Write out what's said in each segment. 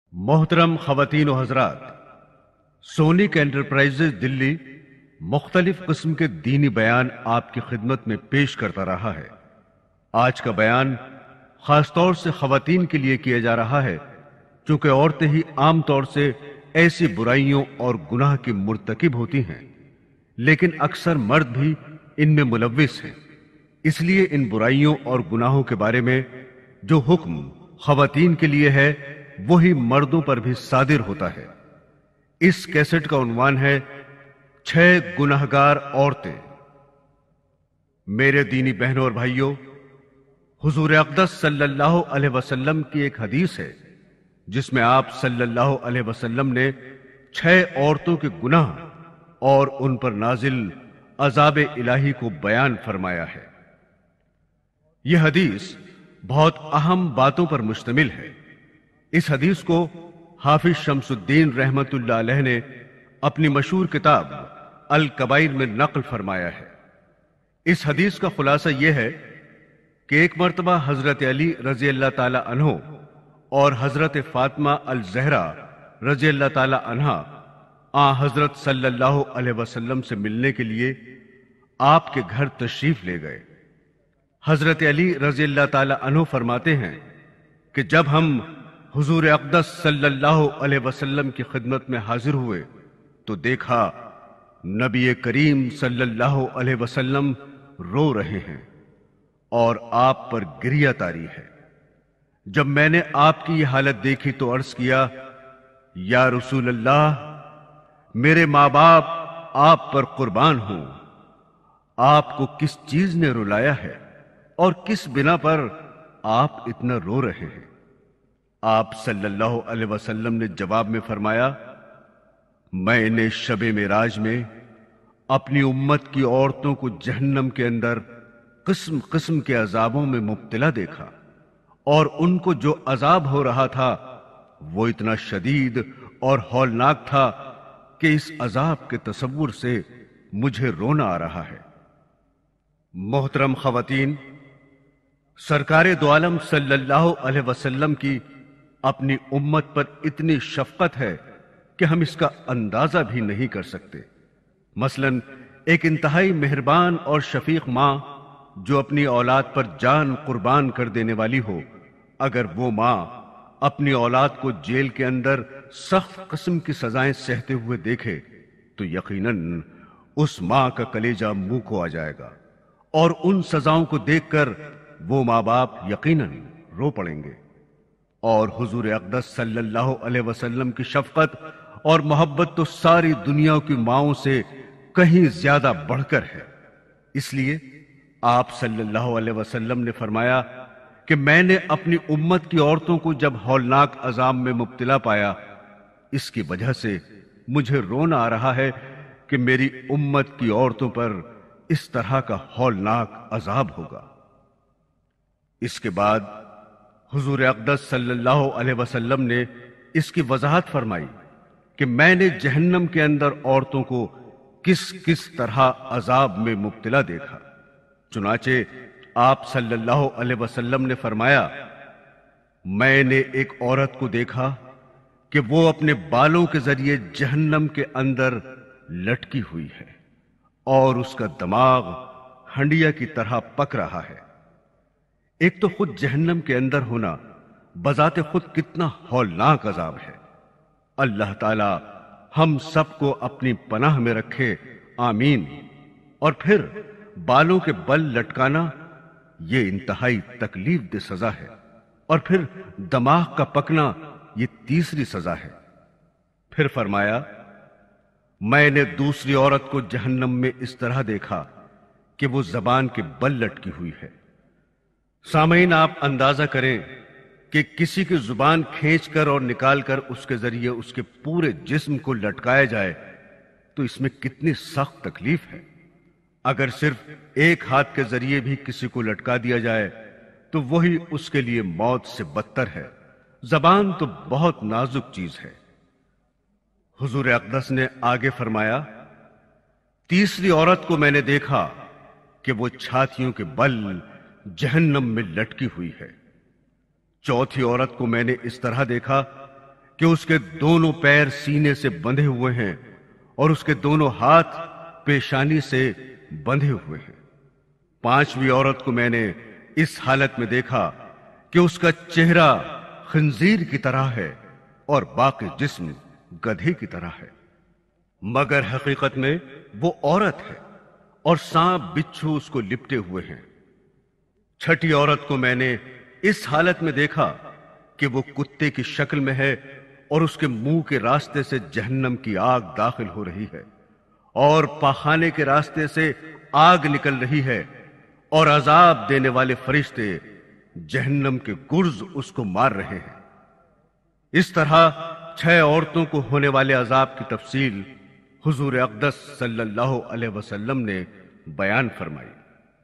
मोहतरम ख़वातीन व हज़रात, सोनिक एंटरप्राइजेज दिल्ली मुख्तलिफ किस्म के दीनी बयान आपकी खिदमत में पेश करता रहा है। आज का बयान खास तौर से ख़वातीन के लिए किया जा रहा है, क्योंकि औरतें ही आम तौर से ऐसी बुराइयों और गुनाह की मुर्तकिब होती हैं, लेकिन अक्सर मर्द भी इनमें मुलव्विस हैं। इसलिए इन बुराइयों और गुनाहों के बारे में जो हुक्म ख़वातीन के लिए है, वही मर्दों पर भी सादिर होता है। इस कैसेट का उन्वान है 6 गुनहगार औरतें। मेरे दीनी बहनों और भाइयों, हुजूर अक़दस सल्लल्लाहु अलैहि वसल्लम की एक हदीस है जिसमें आप सल्लल्लाहु अलैहि वसल्लम ने 6 औरतों के गुनाह और उन पर नाजिल अज़ाब इलाही को बयान फरमाया है। यह हदीस बहुत अहम बातों पर मुश्तमिल है। इस हदीस को हाफिज शम्सुद्दीन रहमतुल्लाह अलैह ने अपनी मशहूर किताब अल कबाइर में नक़ल फरमाया है। इस हदीस का खुलासा यह है कि एक मर्तबा हजरत अली रजी अल्लाह ताला अन्हो और हजरत फातिमा अल ज़हरा रजी अल्लाह ताला अन्हा हजरत सल्लल्लाहु अलैहि वसल्लम से मिलने के लिए आपके घर तशरीफ ले गए। हजरत अली रजी अल्लाह ताला अन्हो फरमाते हैं कि जब हम हुजूर अक़दस सल्लल्लाहु अलैहि वसल्लम की खिदमत में हाजिर हुए तो देखा नबी करीम सल्लल्लाहु अलैहि वसल्लम रो रहे हैं और आप पर गिरिया तारी है। जब मैंने आपकी यह हालत देखी तो अर्ज किया, या रसूल अल्लाह, मेरे माँ बाप आप पर कुर्बान हूं। आपको किस चीज ने रुलाया है और किस बिना पर आप इतना रो रहे हैं? आप सल्लल्लाहु अलैहि वसल्लम ने जवाब में फरमाया, मैंने शबे मेराज में अपनी उम्मत की औरतों को जहन्नम के अंदर किस्म किस्म के अजाबों में मुब्तला देखा और उनको जो अजाब हो रहा था वो इतना शदीद और हौलनाक था कि इस अजाब के तसव्वुर से मुझे रोना आ रहा है। मोहतरम ख़वातीन, सरकारे दो आलम सल्लल्लाहु अलैहि वसल्लम की अपनी उम्मत पर इतनी शफकत है कि हम इसका अंदाजा भी नहीं कर सकते। मसलन एक इंतहाई मेहरबान और शफीक मां जो अपनी औलाद पर जान कुर्बान कर देने वाली हो, अगर वो मां अपनी औलाद को जेल के अंदर सख्त किस्म की सजाएं सहते हुए देखे तो यकीनन उस मां का कलेजा मुंह को आ जाएगा और उन सजाओं को देखकर वो मां बाप यकीनन रो पड़ेंगे। और हुजूर अक़दस सल्लल्लाहु अलैहि वसल्लम की शफकत और मोहब्बत तो सारी दुनिया की माओं से कहीं ज्यादा बढ़कर है। इसलिए आप सल्लल्लाहु अलैहि वसल्लम ने फरमाया कि मैंने अपनी उम्मत की औरतों को जब हौलनाक अजाब में मुब्तला पाया, इसकी वजह से मुझे रोना आ रहा है कि मेरी उम्मत की औरतों पर इस तरह का हौलनाक अजाब होगा। इसके बाद हुजूर अक़दस सल्लल्लाहु अलैहि वसल्लम ने इसकी वजाहत फरमाई कि मैंने जहन्नम के अंदर औरतों को किस किस तरह अजाब में मुब्तला देखा। चुनाचे आप सल्लल्लाहु अलैहि वसल्लम ने फरमाया, मैंने एक औरत को देखा कि वो अपने बालों के जरिए जहन्नम के अंदर लटकी हुई है और उसका दिमाग हंडिया की तरह पक रहा है। एक तो खुद जहन्नम के अंदर होना बजाते खुद कितना हौलनाक अजाब है। अल्लाह ताला हम सबको अपनी पनाह में रखे, आमीन। और फिर बालों के बल लटकाना ये इंतहाई तकलीफ दे सजा है और फिर दिमाग का पकना ये तीसरी सजा है। फिर फरमाया, मैंने दूसरी औरत को जहन्नम में इस तरह देखा कि वो जबान के बल लटकी हुई है। सामईन, आप अंदाजा करें कि किसी की जुबान खींचकर और निकालकर उसके जरिए उसके पूरे जिस्म को लटकाया जाए तो इसमें कितनी सख्त तकलीफ है। अगर सिर्फ एक हाथ के जरिए भी किसी को लटका दिया जाए तो वही उसके लिए मौत से बदतर है। जबान तो बहुत नाजुक चीज है। हुजूर अक़दस ने आगे फरमाया, तीसरी औरत को मैंने देखा कि वो छातियों के बल जहन्नम में लटकी हुई है। चौथी औरत को मैंने इस तरह देखा کہ اس کے دونوں پیر سینے سے بندھے ہوئے ہیں اور اس کے دونوں ہاتھ پیشانی سے بندھے ہوئے ہیں۔ پانچویں عورت کو میں نے اس حالت میں دیکھا کہ اس کا چہرہ خنزیر کی طرح ہے اور باقی جسم گدھے کی طرح ہے، مگر حقیقت میں وہ عورت ہے اور سانپ بچھو اس کو لپٹے ہوئے ہیں۔ چھٹی عورت کو میں نے اس حالت میں دیکھا کہ وہ کتے کی شکل میں ہے اور اس کے منہ کے راستے سے جہنم کی آگ داخل ہو رہی ہے اور پاخانے کے راستے سے آگ نکل رہی ہے، اور عذاب دینے والے فرشتے جہنم کے گرز اس کو مار رہے ہیں۔ اس طرح 6 عورتوں کو ہونے والے عذاب کی تفصیل حضور اقدس صلی اللہ علیہ وسلم نے بیان فرمائی۔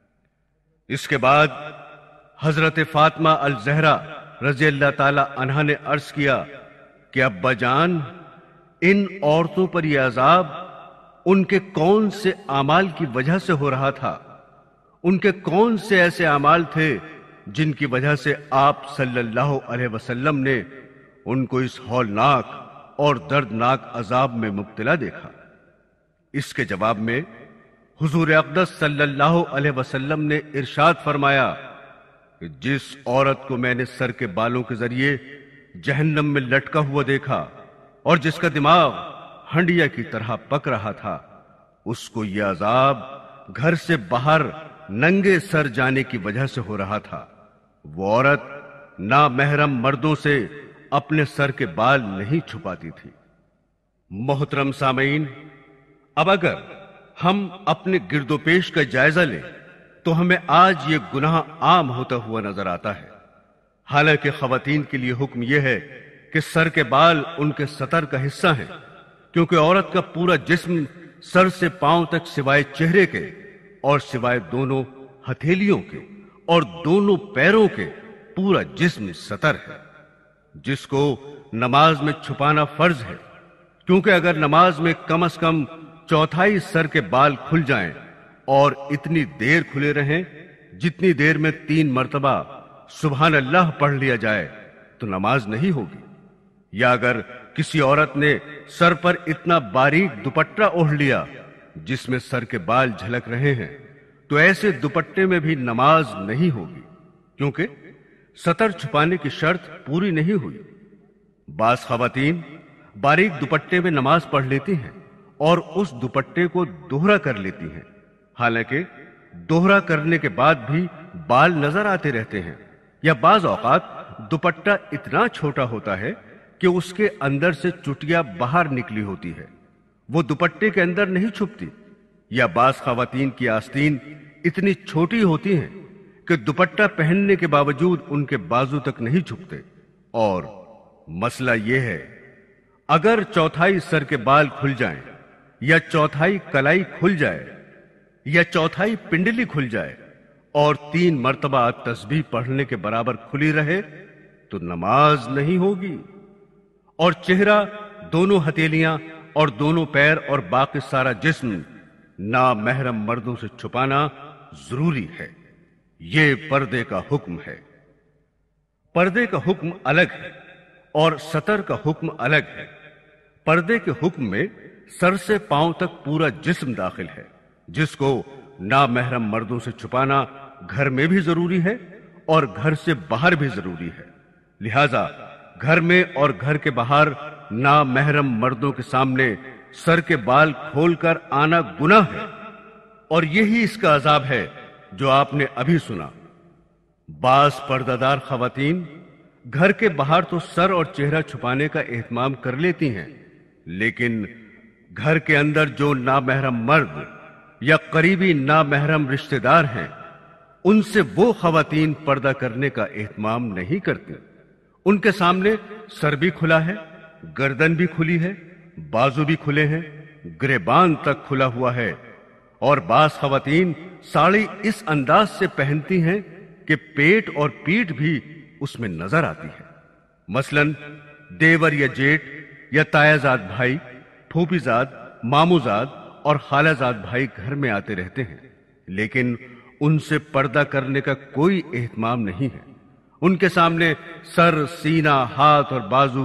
اس کے بعد حضرت فاطمہ الزہرا رضی اللہ تعالی عنہا نے عرض کیا کہ ابا جان، ان عورتوں پر یہ عذاب ان کے کون سے اعمال کی وجہ سے ہو رہا تھا؟ ان کے کون سے ایسے اعمال تھے جن کی وجہ سے آپ صلی اللہ علیہ وسلم نے ان کو اس ہولناک اور دردناک عذاب میں مبتلا دیکھا؟ اس کے جواب میں حضور اقدس صلی اللہ علیہ وسلم نے ارشاد فرمایا کہ جس عورت کو میں نے سر کے بالوں کے ذریعے جہنم میں لٹکا ہوا دیکھا اور جس کا دماغ ہنڈیا کی طرح پک رہا تھا، اس کو یہ عذاب گھر سے باہر ننگے سر جانے کی وجہ سے ہو رہا تھا۔ وہ عورت نامحرم مردوں سے اپنے سر کے بال نہیں چھپاتی تھی۔ محترم سامعین، اب اگر ہم اپنے گرد و پیش کا جائزہ لیں تو ہمیں آج یہ گناہ عام ہوتا ہوا نظر آتا ہے، حالانکہ خواتین کے لیے حکم یہ ہے کہ سر کے بال ان کے ستر کا حصہ ہیں، کیونکہ عورت کا پورا جسم سر سے پاؤں تک سوائے چہرے کے اور سوائے دونوں ہتھیلیوں کے اور دونوں پیروں کے پورا جسم ستر ہے، جس کو نماز میں چھپانا فرض ہے، کیونکہ اگر نماز میں کم از کم چوتھائی سر کے بال کھل جائیں اور اتنی دیر کھلے رہیں جتنی دیر میں 3 مرتبہ سبحان اللہ پڑھ لیا جائے تو نماز نہیں ہوگی، یا اگر کسی عورت نے سر پر اتنا باریک دوپٹہ اوڑھ لیا جس میں سر کے بال جھلک رہے ہیں تو ایسے دوپٹے میں بھی نماز نہیں ہوگی، کیونکہ ستر چھپانے کی شرط پوری نہیں ہوئی۔ بعض خواتین باریک دوپٹے میں نماز پڑھ لیتی ہیں اور اس دوپٹے کو دوہرا کر لیتی ہیں، حالانکہ دوہرا کرنے کے بعد بھی بال نظر آتے رہتے ہیں، یا بعض اوقات دوپٹہ اتنا چھوٹا ہوتا ہے کہ اس کے اندر سے چٹیا باہر نکلی ہوتی ہے، وہ دوپٹے کے اندر نہیں چھپتی، یا بعض خواتین کی آستین اتنی چھوٹی ہوتی ہیں کہ دوپٹہ پہننے کے باوجود ان کے بازو تک نہیں چھپتے۔ اور مسئلہ یہ ہے، اگر چوتھائی سر کے بال کھل جائیں یا چوتھائی کلائی کھل جائے یا چوتھائی پنڈلی کھل جائے اور 3 مرتبہ تسبیح پڑھنے کے برابر کھلی رہے تو نماز نہیں ہوگی، اور چہرہ، دونوں ہتھیلیاں اور دونوں پیر اور باقی سارا جسم نامحرم مردوں سے چھپانا ضروری ہے۔ یہ پردے کا حکم ہے۔ پردے کا حکم الگ ہے اور ستر کا حکم الگ ہے۔ پردے کے حکم میں سر سے پاؤں تک پورا جسم داخل ہے، جس کو نامحرم مردوں سے چھپانا گھر میں بھی ضروری ہے اور گھر سے باہر بھی ضروری ہے، لہذا گھر میں اور گھر کے باہر نامحرم مردوں کے سامنے سر کے بال کھول کر آنا گناہ ہے، اور یہی اس کا عذاب ہے جو آپ نے ابھی سنا۔ بعض پردہ دار خواتین گھر کے باہر تو سر اور چہرہ چھپانے کا اہتمام کر لیتی ہیں، لیکن گھر کے اندر جو نامحرم مرد یا قریبی نامحرم رشتہ دار ہیں ان سے وہ خواتین پردہ کرنے کا اہتمام نہیں کرتی۔ ان کے سامنے سر بھی کھلا ہے، گردن بھی کھلی ہے، بازو بھی کھلے ہیں، گریبان تک کھلا ہوا ہے، اور بعض خواتین ساڑی اس انداز سے پہنتی ہیں کہ پیٹ اور پیٹھ بھی اس میں نظر آتی ہے۔ مثلا دیور یا جیٹ یا تایا زاد بھائی، پھوپھی زاد، مامو زاد اور خالہ زاد بھائی گھر میں آتے رہتے ہیں، لیکن ان سے پردہ کرنے کا کوئی اہتمام نہیں ہے۔ ان کے سامنے سر، سینہ، ہاتھ اور بازو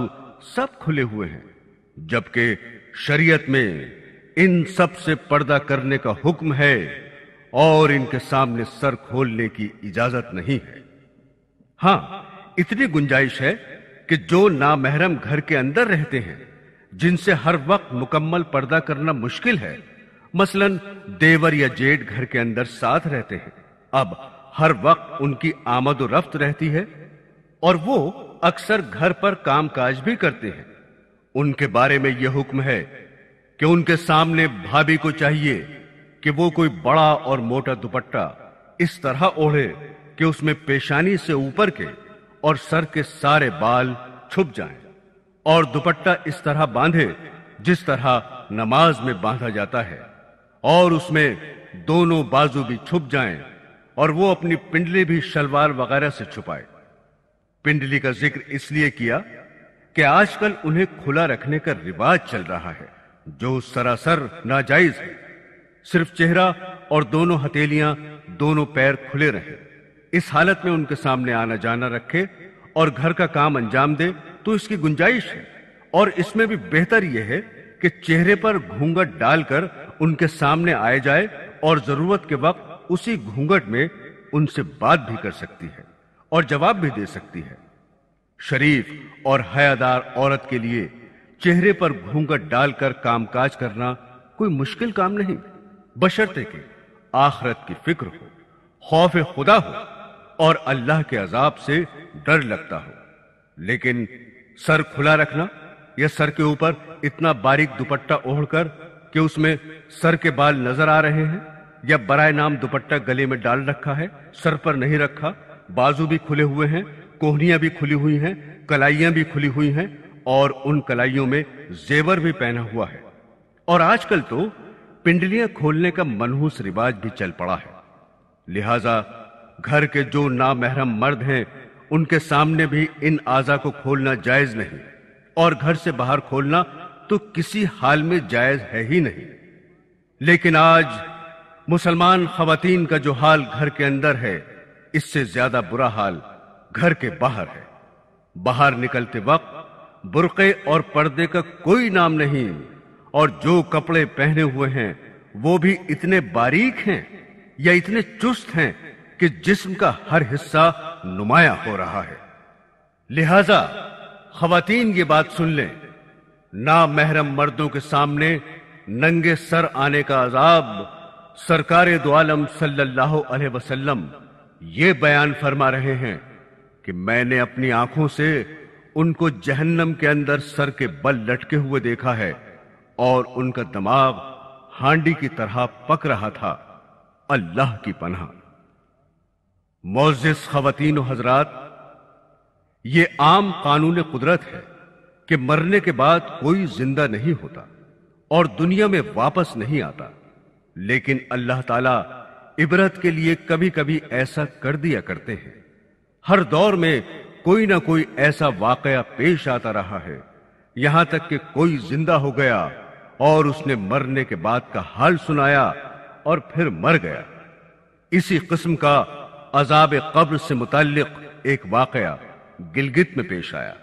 सब खुले हुए हैं, जबकि शरीयत में इन सब से पर्दा करने का हुक्म है और इनके सामने सर खोलने की इजाजत नहीं है। हां, इतनी गुंजाइश है कि जो नामहरम घर के अंदर रहते हैं, जिनसे हर वक्त मुकम्मल पर्दा करना मुश्किल है, मसलन देवर या जेठ घर के अंदर साथ रहते हैं, अब हर वक्त उनकी आमद और रफ्त रहती है और वो अक्सर घर पर कामकाज भी करते हैं। उनके बारे में यह हुक्म है कि उनके सामने भाभी को चाहिए कि वो कोई बड़ा और मोटा दुपट्टा इस तरह ओढ़े कि उसमें पेशानी से ऊपर के और सर के सारे बाल छुप जाएं, और दुपट्टा इस तरह बांधे जिस तरह नमाज में बांधा जाता है, और उसमें दोनों बाजू भी छुप जाएं, और वो अपनी पिंडली भी शलवार वगैरह से छुपाए। पिंडली का जिक्र इसलिए किया कि आजकल उन्हें खुला रखने का रिवाज चल रहा है, जो सरासर नाजायज है। सिर्फ चेहरा और दोनों हथेलियां, दोनों पैर खुले रहे। इस हालत में उनके सामने आना जाना रखे और घर का काम अंजाम दे तो इसकी गुंजाइश है। और इसमें भी बेहतर यह है कि चेहरे पर घूंघट डालकर उनके सामने आए जाए और जरूरत के वक्त उसी घूंघट में उनसे बात भी कर सकती है और जवाब भी दे सकती है। शरीफ और हयादार औरत के लिए चेहरे पर घूंघट डालकर कामकाज करना कोई मुश्किल काम नहीं, बशर्ते कि आखिरत की फिक्र हो, खौफ खुदा हो और अल्लाह के अजाब से डर लगता हो। लेकिन सर खुला रखना या सर के ऊपर इतना बारीक दुपट्टा ओढ़कर कि उसमें सर के बाल नजर आ रहे हैं, या बराए नाम दुपट्टा गले में डाल रखा है, सर पर नहीं रखा, बाजू भी खुले हुए हैं, कोहनियां भी खुली हुई हैं, कलाइयां भी खुली हुई हैं और उन कलाइयों में जेवर भी पहना हुआ है। और आजकल तो पिंडलियां खोलने का मनहूस रिवाज भी चल पड़ा है। लिहाजा घर के जो नामहरम मर्द हैं, उनके सामने भी इन आज़ा को खोलना जायज नहीं, और घर से बाहर खोलना तो किसी हाल में जायज है ही नहीं। लेकिन आज मुसलमान खवातीन का जो हाल घर के अंदर है, इससे ज्यादा बुरा हाल घर के बाहर है। बाहर निकलते वक्त बुर्के और पर्दे का कोई नाम नहीं, और जो कपड़े पहने हुए हैं वो भी इतने बारीक हैं या इतने चुस्त हैं कि जिस्म का हर हिस्सा नुमाया हो रहा है। लिहाजा खवातीन ये बात सुन लें, नामहरम मर्दों के सामने नंगे सर आने का अजाब सरकारे दो आलम सल्लल्लाहु अलैहि वसल्लम ये बयान फरमा रहे हैं कि मैंने अपनी आंखों से उनको जहन्नम के अंदर सर के बल लटके हुए देखा है और उनका दिमाग हांडी की तरह पक रहा था। अल्लाह की पनाह। मोअज़्ज़िज़ ख़वातीन व हज़रात, ये आम कानून कुदरत है कि मरने के बाद कोई जिंदा नहीं होता और दुनिया में वापस नहीं आता। लेकिन अल्लाह ताला इबरत के लिए कभी कभी ऐसा कर दिया करते हैं। हर दौर में कोई ना कोई ऐसा वाकया पेश आता रहा है, यहां तक कि कोई जिंदा हो गया और उसने मरने के बाद का हाल सुनाया और फिर मर गया। इसी किस्म का अजाब कब्र से मुताल्लिक एक वाकया गिलगित में पेश आया।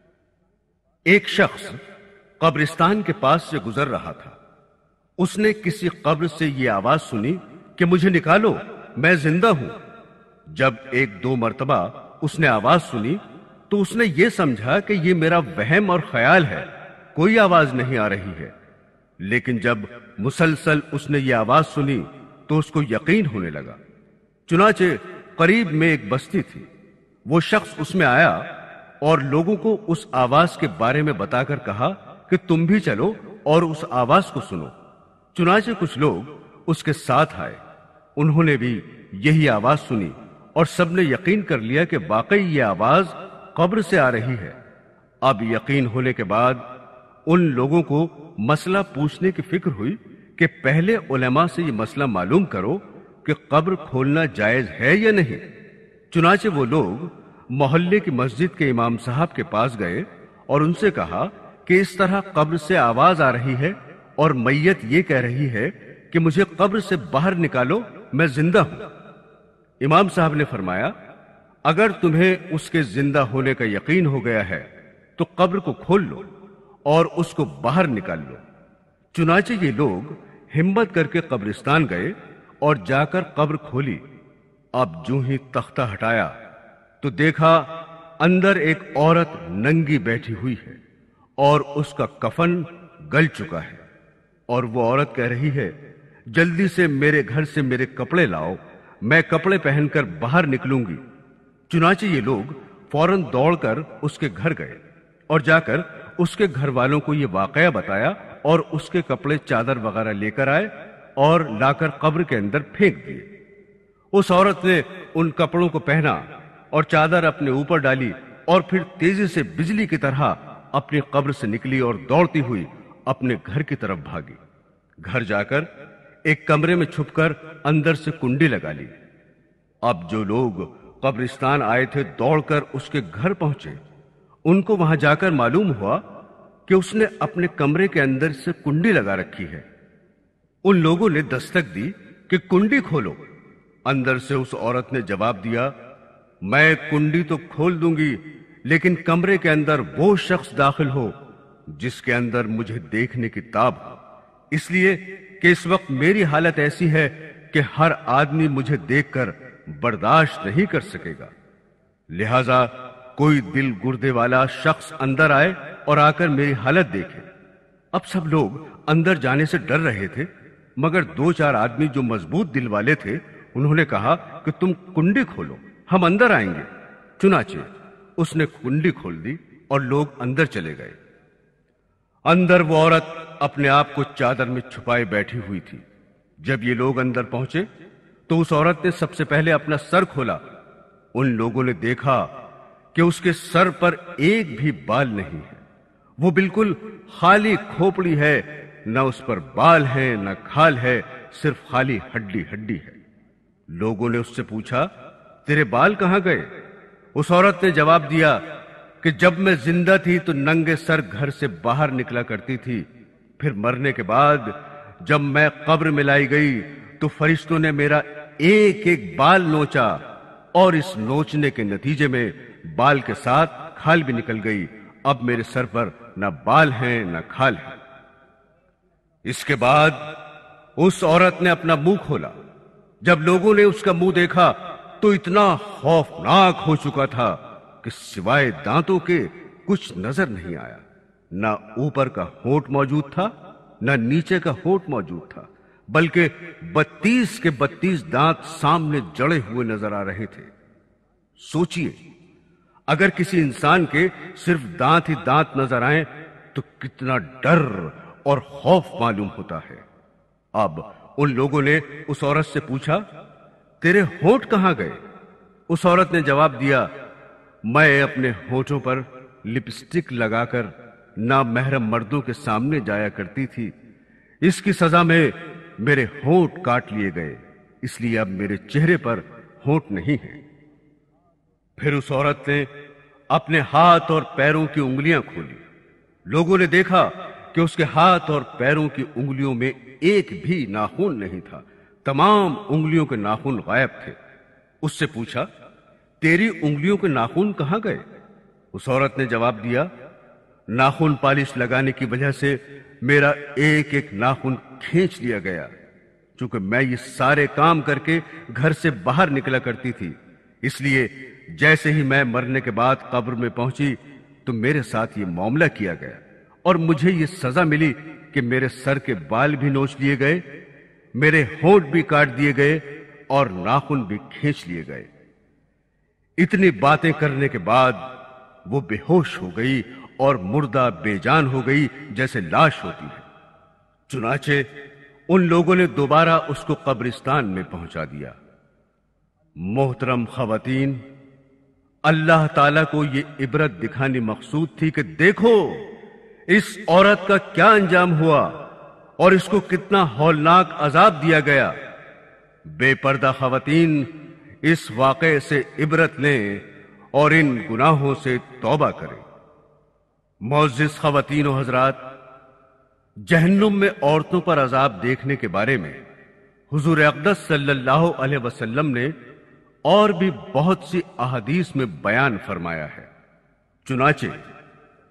एक शख्स कब्रिस्तान के पास से गुजर रहा था। उसने किसी कब्र से यह आवाज सुनी कि मुझे निकालो, मैं जिंदा हूं। जब एक दो मर्तबा उसने आवाज सुनी तो उसने यह समझा कि यह मेरा वहम और ख्याल है, कोई आवाज नहीं आ रही है। लेकिन जब मुसलसल उसने यह आवाज सुनी तो उसको यकीन होने लगा। चुनाचे करीब में एक बस्ती थी। वो शख्स उसमें आया और लोगों को उस आवाज के बारे में बताकर कहा कि तुम भी चलो और उस आवाज को सुनो। चुनाचे कुछ लोग उसके साथ आए। उन्होंने भी यही आवाज सुनी और सबने यकीन कर लिया कि वाकई ये आवाज कब्र से आ रही है। अब यकीन होने के बाद उन लोगों को मसला पूछने की फिक्र हुई कि पहले उलेमा से ये मसला मालूम करो कि कब्र खोलना जायज है या नहीं। चुनाचे वो लोग मोहल्ले की मस्जिद के इमाम साहब के पास गए और उनसे कहा कि इस तरह कब्र से आवाज आ रही है और मैयत ये कह रही है कि मुझे कब्र से बाहर निकालो, मैं जिंदा हूं। इमाम साहब ने फरमाया, अगर तुम्हें उसके जिंदा होने का यकीन हो गया है تو قبر کو کھول لو اور اس کو باہر نکال لو۔ چنانچہ یہ لوگ ہمت کر کے قبرستان گئے اور جا کر قبر کھولی۔ اب جو ہی تختہ ہٹایا تو دیکھا اندر ایک عورت ننگی بیٹھی ہوئی ہے اور اس کا کفن گل چکا ہے، اور وہ عورت کہہ رہی ہے، جلدی سے میرے گھر سے میرے کپڑے لاؤ، میں کپڑے پہن کر باہر نکلوں گی۔ چنانچہ یہ لوگ فوراً دوڑ کر اس کے گھر گئے اور جا کر اس کے گھر والوں کو یہ واقعہ بتایا اور اس کے کپڑے چادر وغیرہ لے کر آئے اور لا کر قبر کے اندر پھینک دیے۔ اس عورت نے ان کپڑوں کو پہنا اور چادر اپنے اوپر ڈالی اور پھر تیزی سے بجلی کی طرح اپنی قبر سے نکلی اور دوڑتی ہوئی اپنے گھر کی طرف بھاگی۔ گھر جا کر ایک کمرے میں چھپ کر اندر سے کنڈی لگا لی۔ اب جو لوگ قبرستان آئے تھے دوڑ کر اس کے گھر پہنچے۔ ان کو وہاں جا کر معلوم ہوا کہ اس نے اپنے کمرے کے اندر سے کنڈی لگا رکھی ہے۔ ان لوگوں نے دستک دی کہ کنڈی کھولو۔ اندر سے اس عورت نے جواب دیا، میں کنڈی تو کھول دوں گی، لیکن کمرے کے اندر وہ شخص داخل ہو جس کے اندر مجھے دیکھنے کی تاب ہو، اس لیے کہ اس وقت میری حالت ایسی ہے کہ ہر آدمی مجھے دیکھ کر برداشت نہیں کر سکے گا، لہذا کوئی دل گردے والا شخص اندر آئے اور آ کر میری حالت دیکھے۔ اب سب لوگ اندر جانے سے ڈر رہے تھے، مگر دو چار آدمی جو مضبوط دل والے تھے انہوں نے کہا کہ تم کنڈی کھولو، ہم اندر آئیں گے۔ چنانچہ اس نے کنڈی کھول دی اور لوگ اندر چلے گئے۔ اندر وہ عورت اپنے آپ کو چادر میں چھپائے بیٹھی ہوئی تھی۔ جب یہ لوگ اندر پہنچے تو اس عورت نے سب سے پہلے اپنا سر کھولا۔ ان لوگوں نے دیکھا کہ اس کے سر پر ایک بھی بال نہیں ہے، وہ بالکل خالی کھوپڑی ہے، نہ اس پر بال ہیں نہ کھال ہے، صرف خالی ہڈی ہڈی ہے۔ لوگوں نے اس سے پوچھا، تیرے بال کہاں گئے؟ اس عورت نے جواب دیا کہ جب میں زندہ تھی تو ننگے سر گھر سے باہر نکلا کرتی تھی، پھر مرنے کے بعد جب میں قبر میں لائی گئی تو فرشتوں نے میرا ایک ایک بال نوچا، اور اس نوچنے کے نتیجے میں بال کے ساتھ کھال بھی نکل گئی۔ اب میرے سر پر نہ بال ہیں نہ کھال ہے۔ اس کے بعد اس عورت نے اپنا منہ کھولا۔ جب لوگوں نے اس کا منہ دیکھا تو اتنا خوفناک ہو چکا تھا کہ سوائے دانتوں کے کچھ نظر نہیں آیا۔ نہ اوپر کا ہونٹ موجود تھا نہ نیچے کا ہونٹ موجود تھا، بلکہ 32 کے 32 دانت سامنے جڑے ہوئے نظر آ رہے تھے۔ سوچئے، اگر کسی انسان کے صرف دانت ہی دانت نظر آئیں تو کتنا ڈر اور خوف معلوم ہوتا ہے۔ اب ان لوگوں نے اس عورت سے پوچھا، تیرے ہونٹ کہاں گئے؟ اس عورت نے جواب دیا، میں اپنے ہونٹوں پر لپسٹک لگا کر نامحرم مردوں کے سامنے جایا کرتی تھی، اس کی سزا میں میرے ہونٹ کاٹ لیے گئے، اس لیے اب میرے چہرے پر ہونٹ نہیں ہیں۔ پھر اس عورت نے اپنے ہاتھ اور پیروں کی انگلیاں کھولی۔ لوگوں نے دیکھا کہ اس کے ہاتھ اور پیروں کی انگلیوں میں ایک بھی ناخن نہیں تھا، تمام انگلیوں کے ناخن غائب تھے۔ اس سے پوچھا، تیری انگلیوں کے ناخن کہاں گئے؟ اس عورت نے جواب دیا، ناخن پالش لگانے کی وجہ سے میرا ایک ایک ناخن کھینچ لیا گیا، چونکہ میں یہ سارے کام کر کے گھر سے باہر نکلا کرتی تھی، اس لیے جیسے ہی میں مرنے کے بعد قبر میں پہنچی تو میرے ساتھ یہ معاملہ کیا گیا، اور مجھے یہ سزا ملی کہ میرے سر کے بال بھی نوچ لیے گئے، میرے ہونٹ بھی کاٹ دیے گئے اور ناخن بھی کھینچ لیے گئے۔ اتنی باتیں کرنے کے بعد وہ بے ہوش ہو گئی اور مردہ بے جان ہو گئی جیسے لاش ہوتی ہے۔ چنانچہ ان لوگوں نے دوبارہ اس کو قبرستان میں پہنچا دیا۔ محترم خواتین، اللہ تعالیٰ کو یہ عبرت دکھانی مقصود تھی کہ دیکھو اس عورت کا کیا انجام ہوا اور اس کو کتنا ہولناک عذاب دیا گیا۔ بے پردہ خواتین اس واقعے سے عبرت لیں اور ان گناہوں سے توبہ کریں۔ معزز خواتین و حضرات، جہنم میں عورتوں پر عذاب دیکھنے کے بارے میں حضور اقدس صلی اللہ علیہ وسلم نے اور بھی بہت سی احادیث میں بیان فرمایا ہے۔ چنانچہ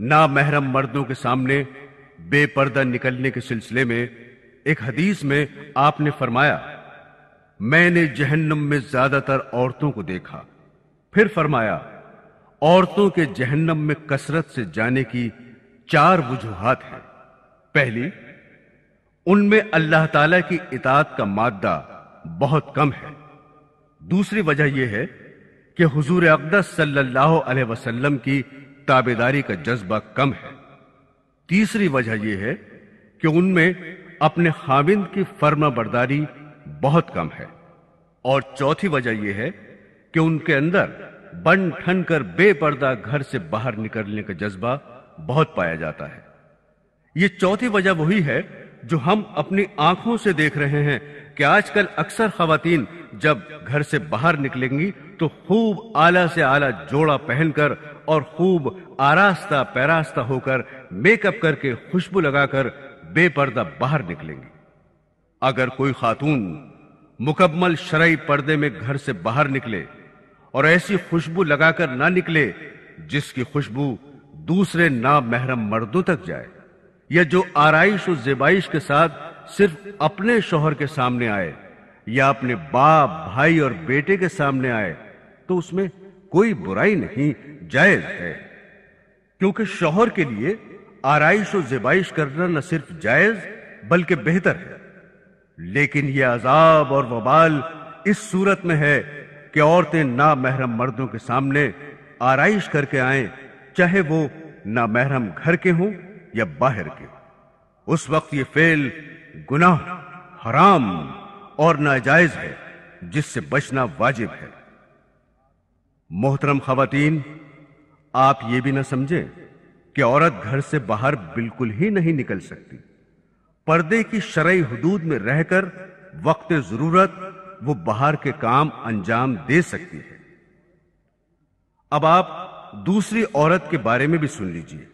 نامحرم مردوں کے سامنے بے پردہ نکلنے کے سلسلے میں ایک حدیث میں آپ نے فرمایا، میں نے جہنم میں زیادہ تر عورتوں کو دیکھا. پھر فرمایا، عورتوں کے جہنم میں کثرت سے جانے کی 4 وجوہات ہیں. پہلی، ان میں اللہ تعالی کی اطاعت کا مادہ بہت کم ہے. دوسری وجہ یہ ہے کہ حضور اقدس صلی اللہ علیہ وسلم کی تابعداری کا جذبہ کم ہے. تیسری وجہ یہ ہے کہ ان میں اپنے خاوند کی فرما برداری بہت کم ہے. اور چوتھی وجہ یہ ہے کہ ان کے اندر بن ٹھن کر بے پردہ گھر سے باہر نکلنے کا جذبہ بہت پایا جاتا ہے. یہ چوتھی وجہ وہی ہے جو ہم اپنی آنکھوں سے دیکھ رہے ہیں کہ آج کل اکثر خواتین جب گھر سے باہر نکلیں گی تو خوب اعلیٰ سے اعلیٰ جوڑا پہن کر اور خوب آراستہ پیراستہ ہو کر میک اپ کر کے خوشبو لگا کر بے پردہ باہر نکلیں گی. اگر کوئی خاتون مکمل شرعی پردے میں گھر سے باہر نکلے اور ایسی خوشبو لگا کر نہ نکلے جس کی خوشبو دوسرے نامحرم مردوں تک جائے، یا جو آرائش و زیبائش کے ساتھ صرف اپنے شوہر کے سامنے آئے یا اپنے باپ بھائی اور بیٹے کے سامنے آئے، تو اس میں کوئی برائی نہیں، جائز ہے. کیونکہ شوہر کے لیے آرائش و زیبائش کرنا نہ صرف جائز بلکہ بہتر ہے. لیکن یہ عذاب اور وبال اس صورت میں ہے کہ عورتیں نامحرم مردوں کے سامنے آرائش کر کے آئیں، چاہے وہ نامحرم گھر کے ہوں یا باہر کے. اس وقت یہ فعل گناہ، حرام اور ناجائز ہے جس سے بچنا واجب ہے. محترم خواتین، آپ یہ بھی نہ سمجھیں کہ عورت گھر سے باہر بالکل ہی نہیں نکل سکتی. پردے کی شرعی حدود میں رہ کر وقت ضرورت وہ باہر کے کام انجام دے سکتی ہے. اب آپ دوسری عورت کے بارے میں بھی سن لیجئے.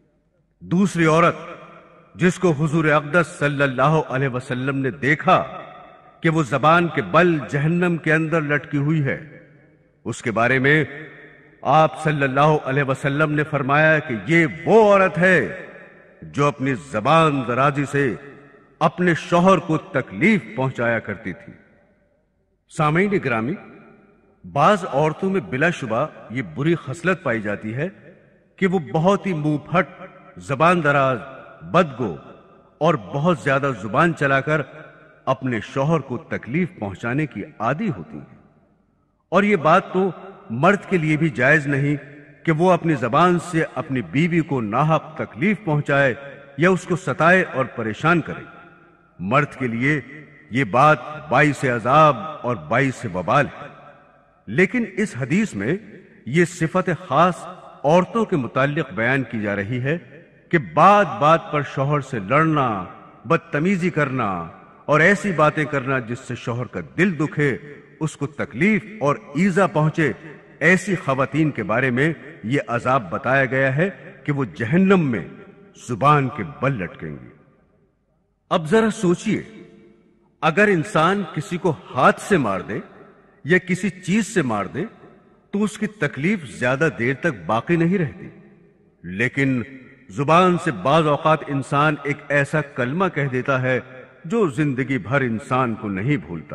دوسری عورت جس کو حضور اقدس صلی اللہ علیہ وسلم نے دیکھا کہ وہ زبان کے بل جہنم کے اندر لٹکی ہوئی ہے، اس کے بارے میں آپ صلی اللہ علیہ وسلم نے فرمایا کہ یہ وہ عورت ہے جو اپنی زبان درازی سے اپنے شوہر کو تکلیف پہنچایا کرتی تھی. سامعین گرامی، بعض عورتوں میں بلا شبہ یہ بری خصلت پائی جاتی ہے کہ وہ بہت ہی منہ پھٹ، زبان دراز، بدگو اور بہت زیادہ زبان چلا کر اپنے شوہر کو تکلیف پہنچانے کی عادی ہوتی ہیں. اور یہ بات تو مرد کے لیے بھی جائز نہیں کہ وہ اپنی زبان سے اپنی بیوی کو ناحق تکلیف پہنچائے یا اس کو ستائے اور پریشان کرے. مرد کے لیے یہ بات باعث عذاب اور باعث وبال ہے. لیکن اس حدیث میں یہ صفت خاص عورتوں کے متعلق بیان کی جا رہی ہے کہ بات بات پر شوہر سے لڑنا، بدتمیزی کرنا اور ایسی باتیں کرنا جس سے شوہر کا دل دکھے، اس کو تکلیف اور ایذا پہنچے، ایسی خواتین کے بارے میں یہ عذاب بتایا گیا ہے کہ وہ جہنم میں زبان کے بل لٹکیں گی. اب ذرا سوچئے، اگر انسان کسی کو ہاتھ سے مار دے یا کسی چیز سے مار دے تو اس کی تکلیف زیادہ دیر تک باقی نہیں رہتی. لیکن زبان سے بعض اوقات انسان ایک ایسا کلمہ کہہ دیتا ہے جو زندگی بھر انسان کو نہیں بھولتا.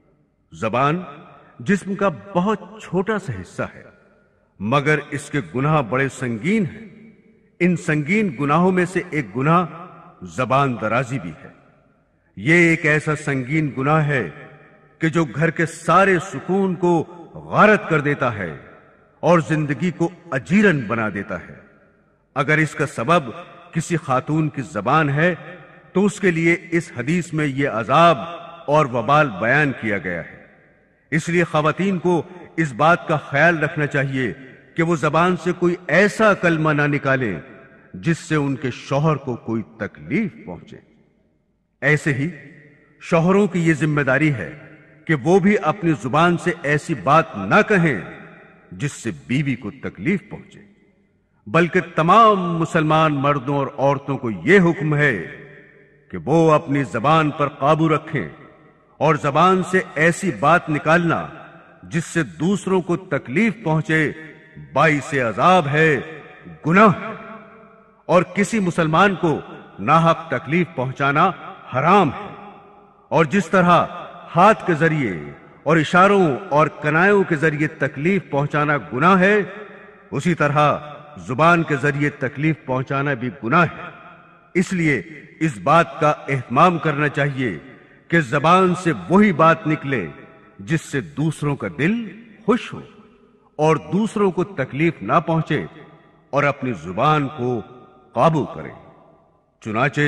زبان جسم کا بہت چھوٹا سا حصہ ہے، مگر اس کے گناہ بڑے سنگین ہیں. ان سنگین گناہوں میں سے ایک گناہ زبان درازی بھی ہے. یہ ایک ایسا سنگین گناہ ہے کہ جو گھر کے سارے سکون کو غارت کر دیتا ہے اور زندگی کو اجیرن بنا دیتا ہے. اگر اس کا سبب کسی خاتون کی زبان ہے تو اس کے لیے اس حدیث میں یہ عذاب اور وبال بیان کیا گیا ہے. اس لیے خواتین کو اس بات کا خیال رکھنا چاہیے کہ وہ زبان سے کوئی ایسا کلمہ نہ نکالیں جس سے ان کے شوہر کو کوئی تکلیف پہنچے. ایسے ہی شوہروں کی یہ ذمہ داری ہے کہ وہ بھی اپنی زبان سے ایسی بات نہ کہیں جس سے بیوی کو تکلیف پہنچے، بلکہ تمام مسلمان مردوں اور عورتوں کو یہ حکم ہے کہ وہ اپنی زبان پر قابو رکھیں اور زبان سے ایسی بات نکالنا جس سے دوسروں کو تکلیف پہنچے باعث عذاب ہے، گناہ. اور کسی مسلمان کو ناحق تکلیف پہنچانا حرام ہے، اور جس طرح ہاتھ کے ذریعے اور اشاروں اور کنایوں کے ذریعے تکلیف پہنچانا گناہ ہے، اسی طرح زبان کے ذریعے تکلیف پہنچانا بھی گناہ ہے۔ اس لیے اس بات کا اہتمام کرنا چاہیے کہ زبان سے وہی بات نکلے جس سے دوسروں کا دل خوش ہو اور دوسروں کو تکلیف نہ پہنچے، اور اپنی زبان کو قابو کرے۔ چنانچہ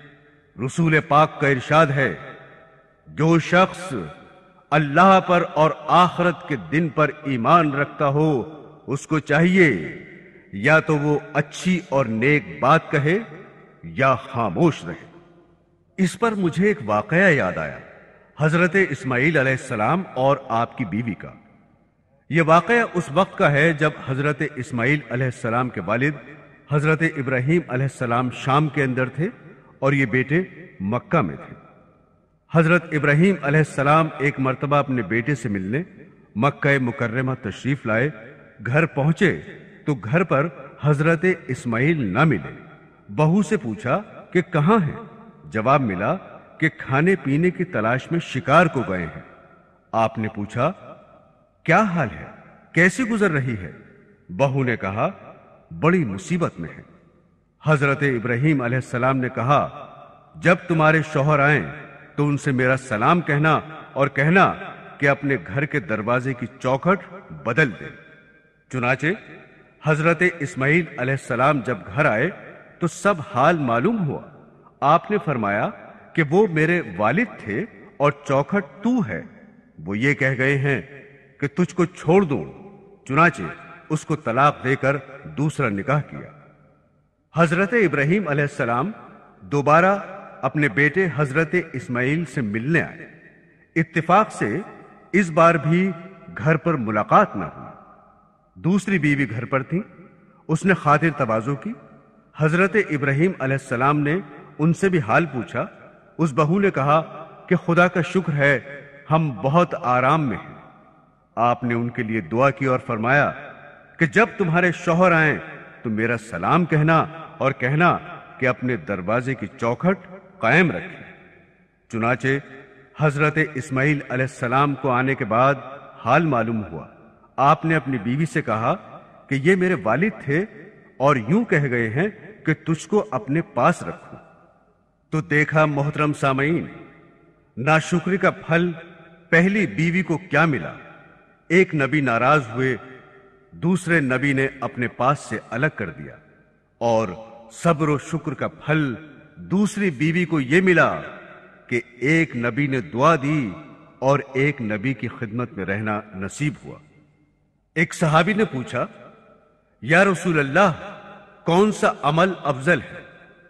رسول پاک کا ارشاد ہے، جو شخص اللہ پر اور آخرت کے دن پر ایمان رکھتا ہو، اس کو چاہیے یا تو وہ اچھی اور نیک بات کہے یا خاموش رہے۔ اس پر مجھے ایک واقعہ یاد آیا، حضرت اسماعیل علیہ السلام اور آپ کی بیوی کا۔ یہ واقعہ اس وقت کا ہے جب حضرت اسماعیل علیہ السلام کے والد حضرت ابراہیم علیہ السلام شام کے اندر تھے اور یہ بیٹے مکہ میں تھے۔ حضرت ابراہیم علیہ السلام ایک مرتبہ اپنے بیٹے سے ملنے مکہ مکرمہ تشریف لائے۔ گھر پہنچے تو گھر پر حضرت اسماعیل نہ ملے۔ بہو سے پوچھا کہ کہاں ہیں؟ جواب ملا کہ کھانے پینے کی تلاش میں شکار کو گئے ہیں۔ آپ نے پوچھا کیا حال ہے، کیسی گزر رہی ہے؟ بہو نے کہا بڑی مصیبت میں ہے۔ حضرت ابراہیم علیہ السلام نے کہا جب تمہارے شوہر آئیں تو ان سے میرا سلام کہنا اور کہنا کہ اپنے گھر کے دروازے کی چوکھٹ بدل دے۔ چنانچہ حضرت اسماعیل علیہ السلام جب گھر آئے تو سب حال معلوم ہوا۔ آپ نے فرمایا کہ وہ میرے والد تھے اور چوکھٹ تو ہے، وہ یہ کہہ گئے ہیں کہ تجھ کو چھوڑ دوں۔ چنانچہ اس کو طلاق دے کر دوسرا نکاح کیا۔ حضرت ابراہیم علیہ السلام دوبارہ اپنے بیٹے حضرت اسماعیل سے ملنے آئے۔ اتفاق سے اس بار بھی گھر پر ملاقات نہ ہوئی۔ دوسری بیوی گھر پر تھی، اس نے خاطر تواضع کی۔ حضرت ابراہیم علیہ السلام نے ان سے بھی حال پوچھا۔ اس بہو نے کہا کہ خدا کا شکر ہے ہم بہت آرام میں ہیں۔ آپ نے ان کے لیے دعا کی اور فرمایا کہ جب تمہارے شوہر آئیں تو میرا سلام کہنا اور کہنا کہ اپنے دروازے کی چوکھٹ قائم رکھیں۔ چنانچہ حضرت اسماعیل علیہ السلام کو آنے کے بعد حال معلوم ہوا۔ آپ نے اپنی بیوی سے کہا کہ یہ میرے والد تھے اور یوں کہہ گئے ہیں کہ تجھ کو اپنے پاس رکھوں۔ تو دیکھا محترم سامعین، ناشکری کا پھل پہلی بیوی کو کیا ملا۔ ایک نبی ناراض ہوئے، دوسرے نبی نے اپنے پاس سے الگ کر دیا، اور صبر و شکر کا پھل دوسری بیوی کو یہ ملا کہ ایک نبی نے دعا دی اور ایک نبی کی خدمت میں رہنا نصیب ہوا۔ ایک صحابی نے پوچھا یا رسول اللہ کون سا عمل افضل ہے؟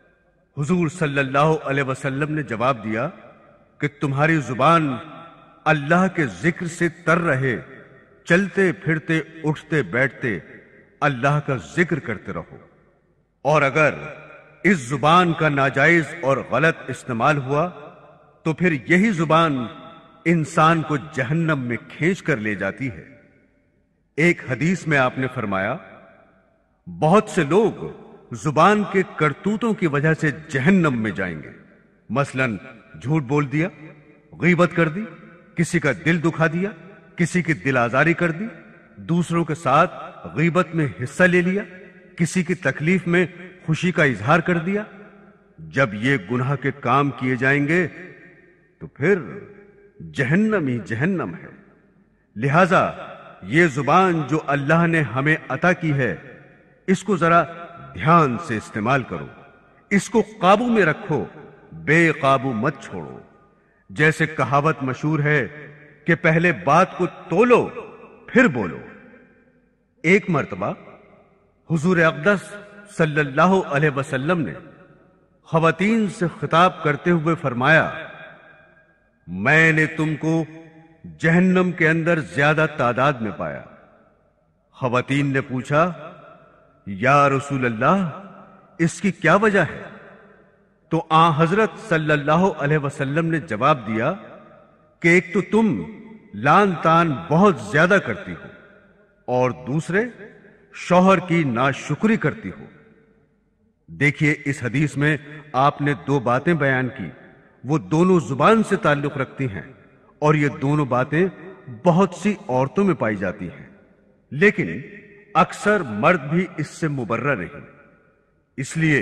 حضور صلی اللہ علیہ وسلم نے جواب دیا کہ تمہاری زبان اللہ کے ذکر سے تر رہے، چلتے پھرتے اٹھتے بیٹھتے اللہ کا ذکر کرتے رہو، اور اگر اس زبان کا ناجائز اور غلط استعمال ہوا تو پھر یہی زبان انسان کو جہنم میں کھینچ کر لے جاتی ہے۔ ایک حدیث میں آپ نے فرمایا بہت سے لوگ زبان کے کرتوتوں کی وجہ سے جہنم میں جائیں گے، مثلا جھوٹ بول دیا، غیبت کر دی، کسی کا دل دکھا دیا، کسی کی دل آزاری کر دی، دوسروں کے ساتھ غیبت میں حصہ لے لیا، کسی کی تکلیف میں خوشی کا اظہار کر دیا۔ جب یہ گناہ کے کام کیے جائیں گے تو پھر جہنم ہی جہنم ہے۔ لہذا یہ زبان جو اللہ نے ہمیں عطا کی ہے، اس کو ذرا دھیان سے استعمال کرو، اس کو قابو میں رکھو، بے قابو مت چھوڑو۔ جیسے کہاوت مشہور ہے کہ پہلے بات کو تولو پھر بولو۔ ایک مرتبہ حضور اقدس صلی اللہ علیہ وسلم نے خواتین سے خطاب کرتے ہوئے فرمایا میں نے تم کو جہنم کے اندر زیادہ تعداد میں پایا۔ خواتین نے پوچھا یا رسول اللہ اس کی کیا وجہ ہے؟ تو حضرت صلی اللہ علیہ وسلم نے جواب دیا کہ ایک تو تم لان تان بہت زیادہ کرتی ہو اور دوسرے شوہر کی ناشکری کرتی ہو۔ دیکھیے اس حدیث میں آپ نے دو باتیں بیان کی، وہ دونوں زبان سے تعلق رکھتی ہیں، اور یہ دونوں باتیں بہت سی عورتوں میں پائی جاتی ہیں، لیکن اکثر مرد بھی اس سے مبرہ نہیں۔ اس لیے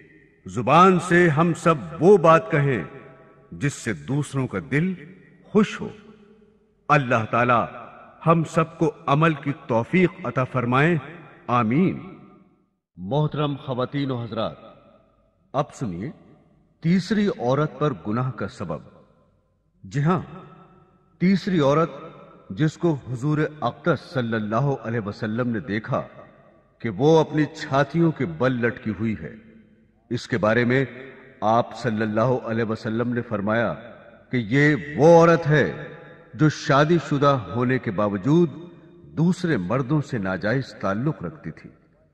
زبان سے ہم سب وہ بات کہیں جس سے دوسروں کا دل خوش ہو۔ اللہ تعالی ہم سب کو عمل کی توفیق عطا فرمائے، آمین۔ محترم خواتین و حضرات، اب سنیے تیسری عورت پر گناہ کا سبب۔ جی ہاں، تیسری عورت جس کو حضور اقدس صلی اللہ علیہ وسلم نے دیکھا کہ وہ اپنی چھاتیوں کے بل لٹکی ہوئی ہے، اس کے بارے میں آپ صلی اللہ علیہ وسلم نے فرمایا کہ یہ وہ عورت ہے جو شادی شدہ ہونے کے باوجود دوسرے مردوں سے ناجائز تعلق رکھتی تھی۔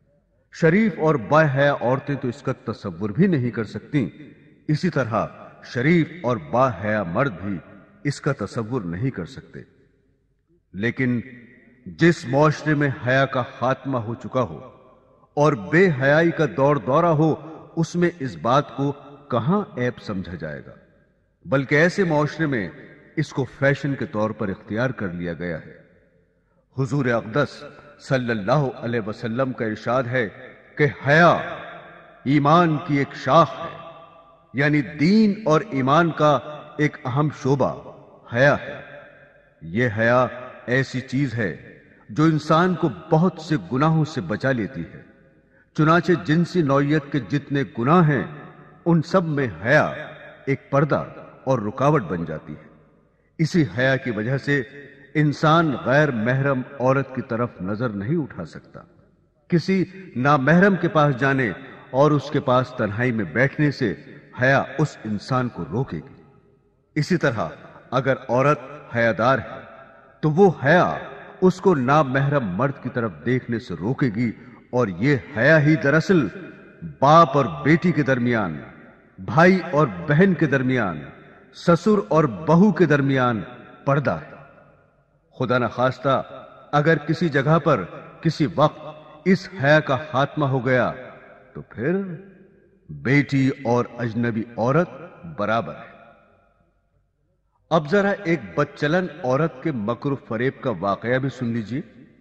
شریف اور باحیا عورتیں تو اس کا تصور بھی نہیں کر سکتی، اسی طرح شریف اور باحیا مرد بھی اس کا تصور نہیں کر سکتے۔ لیکن جس معاشرے میں حیا کا خاتمہ ہو چکا ہو اور بے حیائی کا دور دورہ ہو، اس میں اس بات کو کہاں عیب سمجھا جائے گا، بلکہ ایسے معاشرے میں اس کو فیشن کے طور پر اختیار کر لیا گیا ہے۔ حضور اقدس صلی اللہ علیہ وسلم کا ارشاد ہے کہ حیا ایمان کی ایک شاخ ہے، یعنی دین اور ایمان کا ایک اہم شعبہ حیا ہے۔ یہ حیا ایسی چیز ہے جو انسان کو بہت سے گناہوں سے بچا لیتی ہے، چنانچہ جنسی نوعیت کے جتنے گناہ ہیں ان سب میں حیا ایک پردہ اور رکاوٹ بن جاتی ہے۔ اسی حیا کی وجہ سے انسان غیر محرم عورت کی طرف نظر نہیں اٹھا سکتا۔ کسی نامحرم کے پاس جانے اور اس کے پاس تنہائی میں بیٹھنے سے حیا اس انسان کو روکے گی۔ اسی طرح اگر عورت حیادار ہے تو وہ حیا اس کو نامحرم مرد کی طرف دیکھنے سے روکے گی، اور یہ حیا ہی دراصل باپ اور بیٹی کے درمیان، بھائی اور بہن کے درمیان، سسر اور بہو کے درمیان پردہ ہے۔ خدا نخواستہ اگر کسی جگہ پر کسی وقت اس حیا کا خاتمہ ہو گیا تو پھر بیٹی اور اجنبی عورت برابر ہے۔ اب ذرا ایک بدچلن عورت کے مکر و فریب کا واقعہ بھی سن لیجیے۔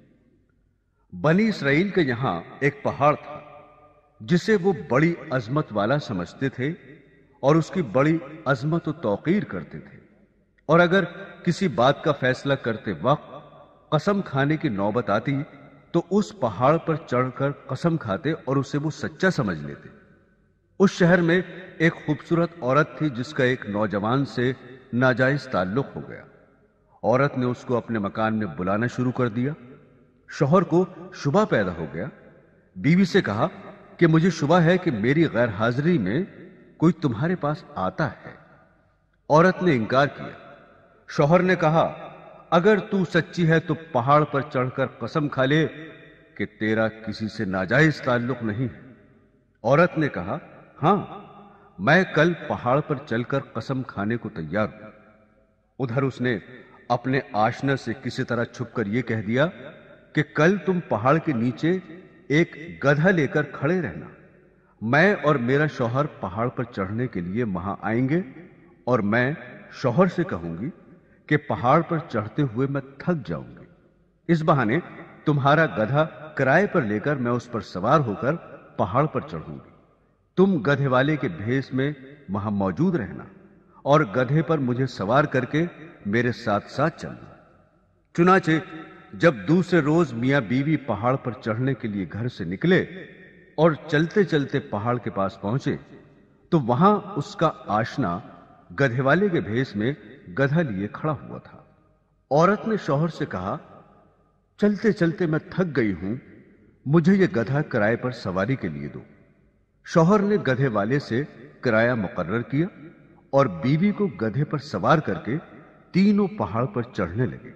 بنی اسرائیل کے یہاں ایک پہاڑ تھا جسے وہ بڑی عظمت والا سمجھتے تھے اور اس کی بڑی عظمت و توقیر کرتے تھے، اور اگر کسی بات کا فیصلہ کرتے وقت قسم کھانے کی نوبت آتی تو اس پہاڑ پر چڑھ کر قسم کھاتے اور اسے وہ سچا سمجھ لیتے۔ اس شہر میں ایک خوبصورت عورت تھی جس کا ایک نوجوان سے ناجائز تعلق ہو گیا۔ عورت نے اس کو اپنے مکان میں بلانا شروع کر دیا۔ شوہر کو شبہ پیدا ہو گیا۔ بیوی سے کہا کہ مجھے شبہ ہے کہ میری غیر حاضری میں کوئی تمہارے پاس آتا ہے۔ عورت نے انکار کیا۔ شوہر نے کہا اگر تو سچی ہے تو پہاڑ پر چڑھ کر قسم کھا لے کہ تیرا کسی سے ناجائز تعلق نہیں ہے۔ عورت نے کہا ہاں، میں کل پہاڑ پر چل کر قسم کھانے کو تیار ہوں۔ ادھر اس نے اپنے آشنا سے کسی طرح چھپ کر یہ کہہ دیا کہ کل تم پہاڑ کے نیچے ایک گدھا لے کر کھڑے رہنا، میں اور میرا شوہر پہاڑ پر چڑھنے کے لیے وہاں آئیں گے، اور میں شوہر سے کہوں گی کہ پہاڑ پر چڑھتے ہوئے میں تھک جاؤں گی، اس بہانے تمہارا گدھا کرائے پر لے کر میں اس پر سوار ہو کر پہاڑ پر چڑھوں گی۔ تم گدھے والے کے بھیس میں وہاں موجود رہنا اور گدھے پر مجھے سوار کر کے میرے ساتھ ساتھ چلنا۔ چنانچہ جب دوسرے روز میاں بیوی پہاڑ پر چڑھنے کے لیے گھر سے نکلے اور چلتے چلتے پہاڑ کے پاس پہنچے تو وہاں اس کا آشنا گدھے والے کے بھیس میں گدھا لیے کھڑا ہوا تھا۔ عورت نے شوہر سے کہا چلتے چلتے میں تھک گئی ہوں، مجھے یہ گدھا کرائے پر سواری کے لیے دو۔ شوہر نے گدھے والے سے کرایہ مقرر کیا اور بیوی کو گدھے پر سوار کر کے تینوں پہاڑ پر چڑھنے لگے۔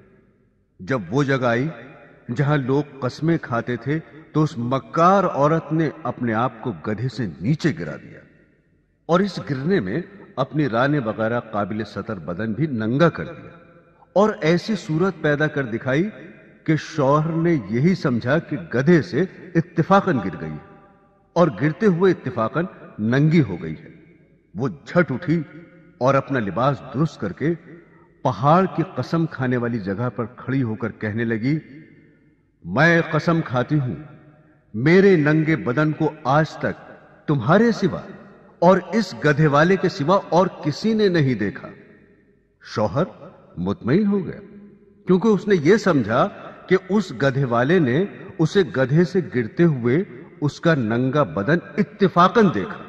جب وہ جگہ آئی جہاں لوگ قسمیں کھاتے تھے تو اس مکار عورت نے اپنے آپ کو گدھے سے نیچے گرا دیا، اور اس گرنے میں اپنی رانے وغیرہ قابل سطر بدن بھی ننگا کر دیا، اور ایسی صورت پیدا کر دکھائی کہ شوہر نے یہی سمجھا کہ گدھے سے اتفاقاً گر گئی، اور گرتے ہوئے اتفاقاً ننگی ہو گئی ہے۔ وہ جھٹ اٹھی اور اپنا لباس درست کر کے پہاڑ کی قسم کھانے والی جگہ پر کھڑی ہو کر کہنے لگی، میں قسم کھاتی ہوں میرے ننگے بدن کو آج تک تمہارے سوا اور اس گدھے والے کے سوا اور کسی نے نہیں دیکھا۔ شوہر مطمئن ہو گیا، کیونکہ اس نے یہ سمجھا کہ اس گدھے والے نے اسے گدھے سے گرتے ہوئے اس کا ننگا بدن اتفاقاً دیکھا۔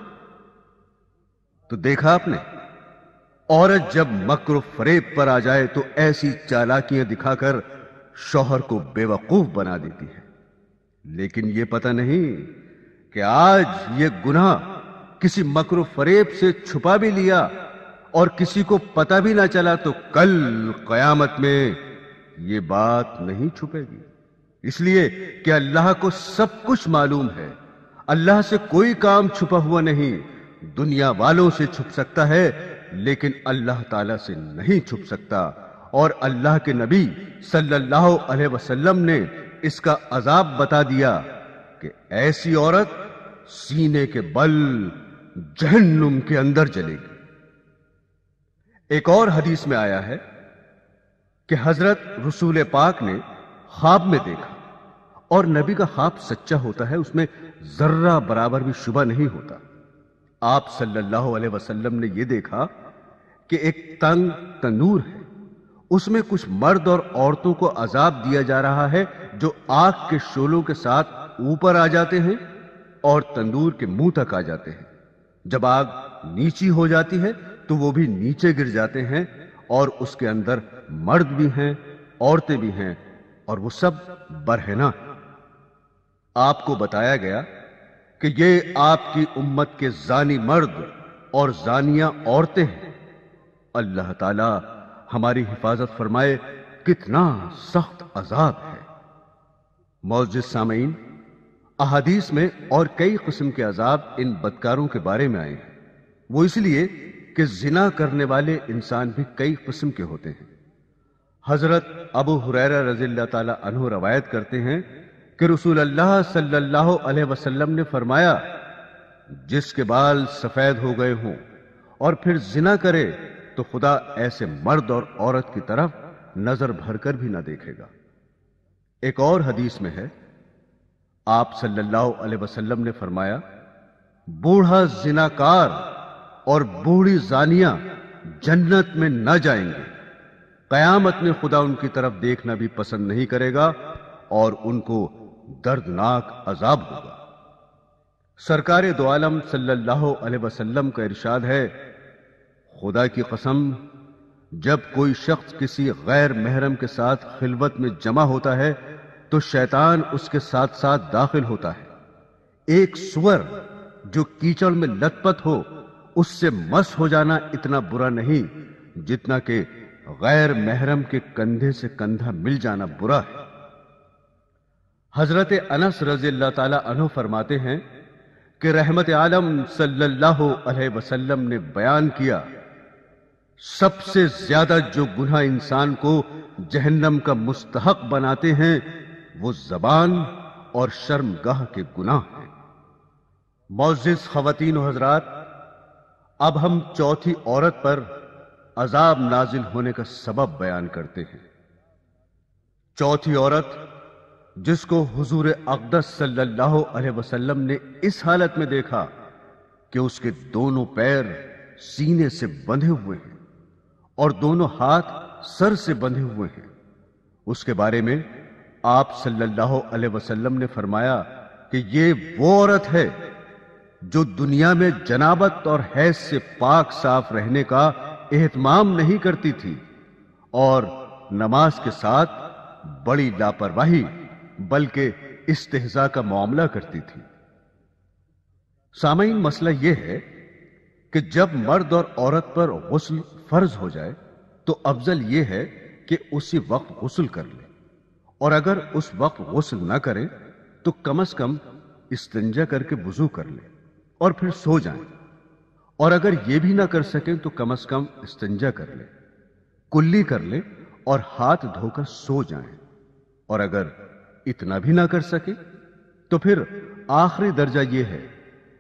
تو دیکھا آپ نے، عورت جب مکر و فریب پر آ جائے تو ایسی چالاکیاں دکھا کر شوہر کو بے وقوف بنا دیتی ہے، لیکن یہ پتہ نہیں کہ آج یہ گناہ کسی مکر و فریب سے چھپا بھی لیا اور کسی کو پتہ بھی نہ چلا تو کل قیامت میں یہ بات نہیں چھپے گی، اس لیے کہ اللہ کو سب کچھ معلوم ہے۔ اللہ سے کوئی کام چھپا ہوا نہیں، دنیا والوں سے چھپ سکتا ہے لیکن اللہ تعالی سے نہیں چھپ سکتا۔ اور اللہ کے نبی صلی اللہ علیہ وسلم نے اس کا عذاب بتا دیا کہ ایسی عورت سینے کے بل جہنم کے اندر جلے گی۔ ایک اور حدیث میں آیا ہے کہ حضرت رسول پاک نے خواب میں دیکھا، اور نبی کا خواب سچا ہوتا ہے، اس میں ذرہ برابر بھی شبہ نہیں ہوتا۔ آپ صلی اللہ علیہ وسلم نے یہ دیکھا کہ ایک تنگ تنور ہے، اس میں کچھ مرد اور عورتوں کو عذاب دیا جا رہا ہے جو آگ کے شعلوں کے ساتھ اوپر آ جاتے ہیں اور تندور کے منہ تک آ جاتے ہیں۔ جب آگ نیچی ہو جاتی ہے تو وہ بھی نیچے گر جاتے ہیں، اور اس کے اندر مرد بھی ہیں، عورتیں بھی ہیں، اور وہ سب برہنہ ہیں۔ آپ کو بتایا گیا کہ یہ آپ کی امت کے زانی مرد اور زانیہ عورتیں ہیں۔ اللہ تعالی ہماری حفاظت فرمائے، کتنا سخت عذاب ہے۔ معزز سامعین، احادیث میں اور کئی قسم کے عذاب ان بدکاروں کے بارے میں آئے ہیں، وہ اس لیے کہ زنا کرنے والے انسان بھی کئی قسم کے ہوتے ہیں۔ حضرت ابو ہریرہ رضی اللہ تعالی عنہ روایت کرتے ہیں کہ رسول اللہ صلی اللہ علیہ وسلم نے فرمایا، جس کے بال سفید ہو گئے ہوں اور پھر زنا کرے تو خدا ایسے مرد اور عورت کی طرف نظر بھر کر بھی نہ دیکھے گا۔ ایک اور حدیث میں ہے، آپ صلی اللہ علیہ وسلم نے فرمایا، بوڑھا زناکار اور بوڑھی زانیہ جنت میں نہ جائیں گے، قیامت میں خدا ان کی طرف دیکھنا بھی پسند نہیں کرے گا اور ان کو دردناک عذاب ہوگا۔ سرکار دو عالم صلی اللہ علیہ وسلم کا ارشاد ہے، خدا کی قسم، جب کوئی شخص کسی غیر محرم کے ساتھ خلوت میں جمع ہوتا ہے تو شیطان اس کے ساتھ ساتھ داخل ہوتا ہے۔ ایک سور جو کیچڑ میں لت پت ہو، اس سے مس ہو جانا اتنا برا نہیں جتنا کہ غیر محرم کے کندھے سے کندھا مل جانا برا ہے۔ حضرت انس رضی اللہ تعالی عنہ فرماتے ہیں کہ رحمت عالم صلی اللہ علیہ وسلم نے بیان کیا، سب سے زیادہ جو گناہ انسان کو جہنم کا مستحق بناتے ہیں وہ زبان اور شرمگاہ کے گناہ ہیں۔ معزز خواتین و حضرات، اب ہم چوتھی عورت پر عذاب نازل ہونے کا سبب بیان کرتے ہیں۔ چوتھی عورت جس کو حضور اقدس صلی اللہ علیہ وسلم نے اس حالت میں دیکھا کہ اس کے دونوں پیر سینے سے بندھے ہوئے ہیں اور دونوں ہاتھ سر سے بندھے ہوئے ہیں، اس کے بارے میں آپ صلی اللہ علیہ وسلم نے فرمایا کہ یہ وہ عورت ہے جو دنیا میں جنابت اور حیض سے پاک صاف رہنے کا اہتمام نہیں کرتی تھی اور نماز کے ساتھ بڑی لاپرواہی بلکہ استہزاء کا معاملہ کرتی تھی۔ سامعین، مسئلہ یہ ہے کہ جب مرد اور عورت پر غسل فرض ہو جائے تو افضل یہ ہے کہ اسی وقت غسل کر لیں، اور اگر اس وقت غسل نہ کریں تو کم از کم استنجا کر کے وضو کر لیں اور پھر سو جائیں، اور اگر یہ بھی نہ کر سکیں تو کم از کم استنجا کر لیں، کلی کر لیں اور ہاتھ دھو کر سو جائیں، اور اگر اتنا بھی نہ کر سکے تو پھر آخری درجہ یہ ہے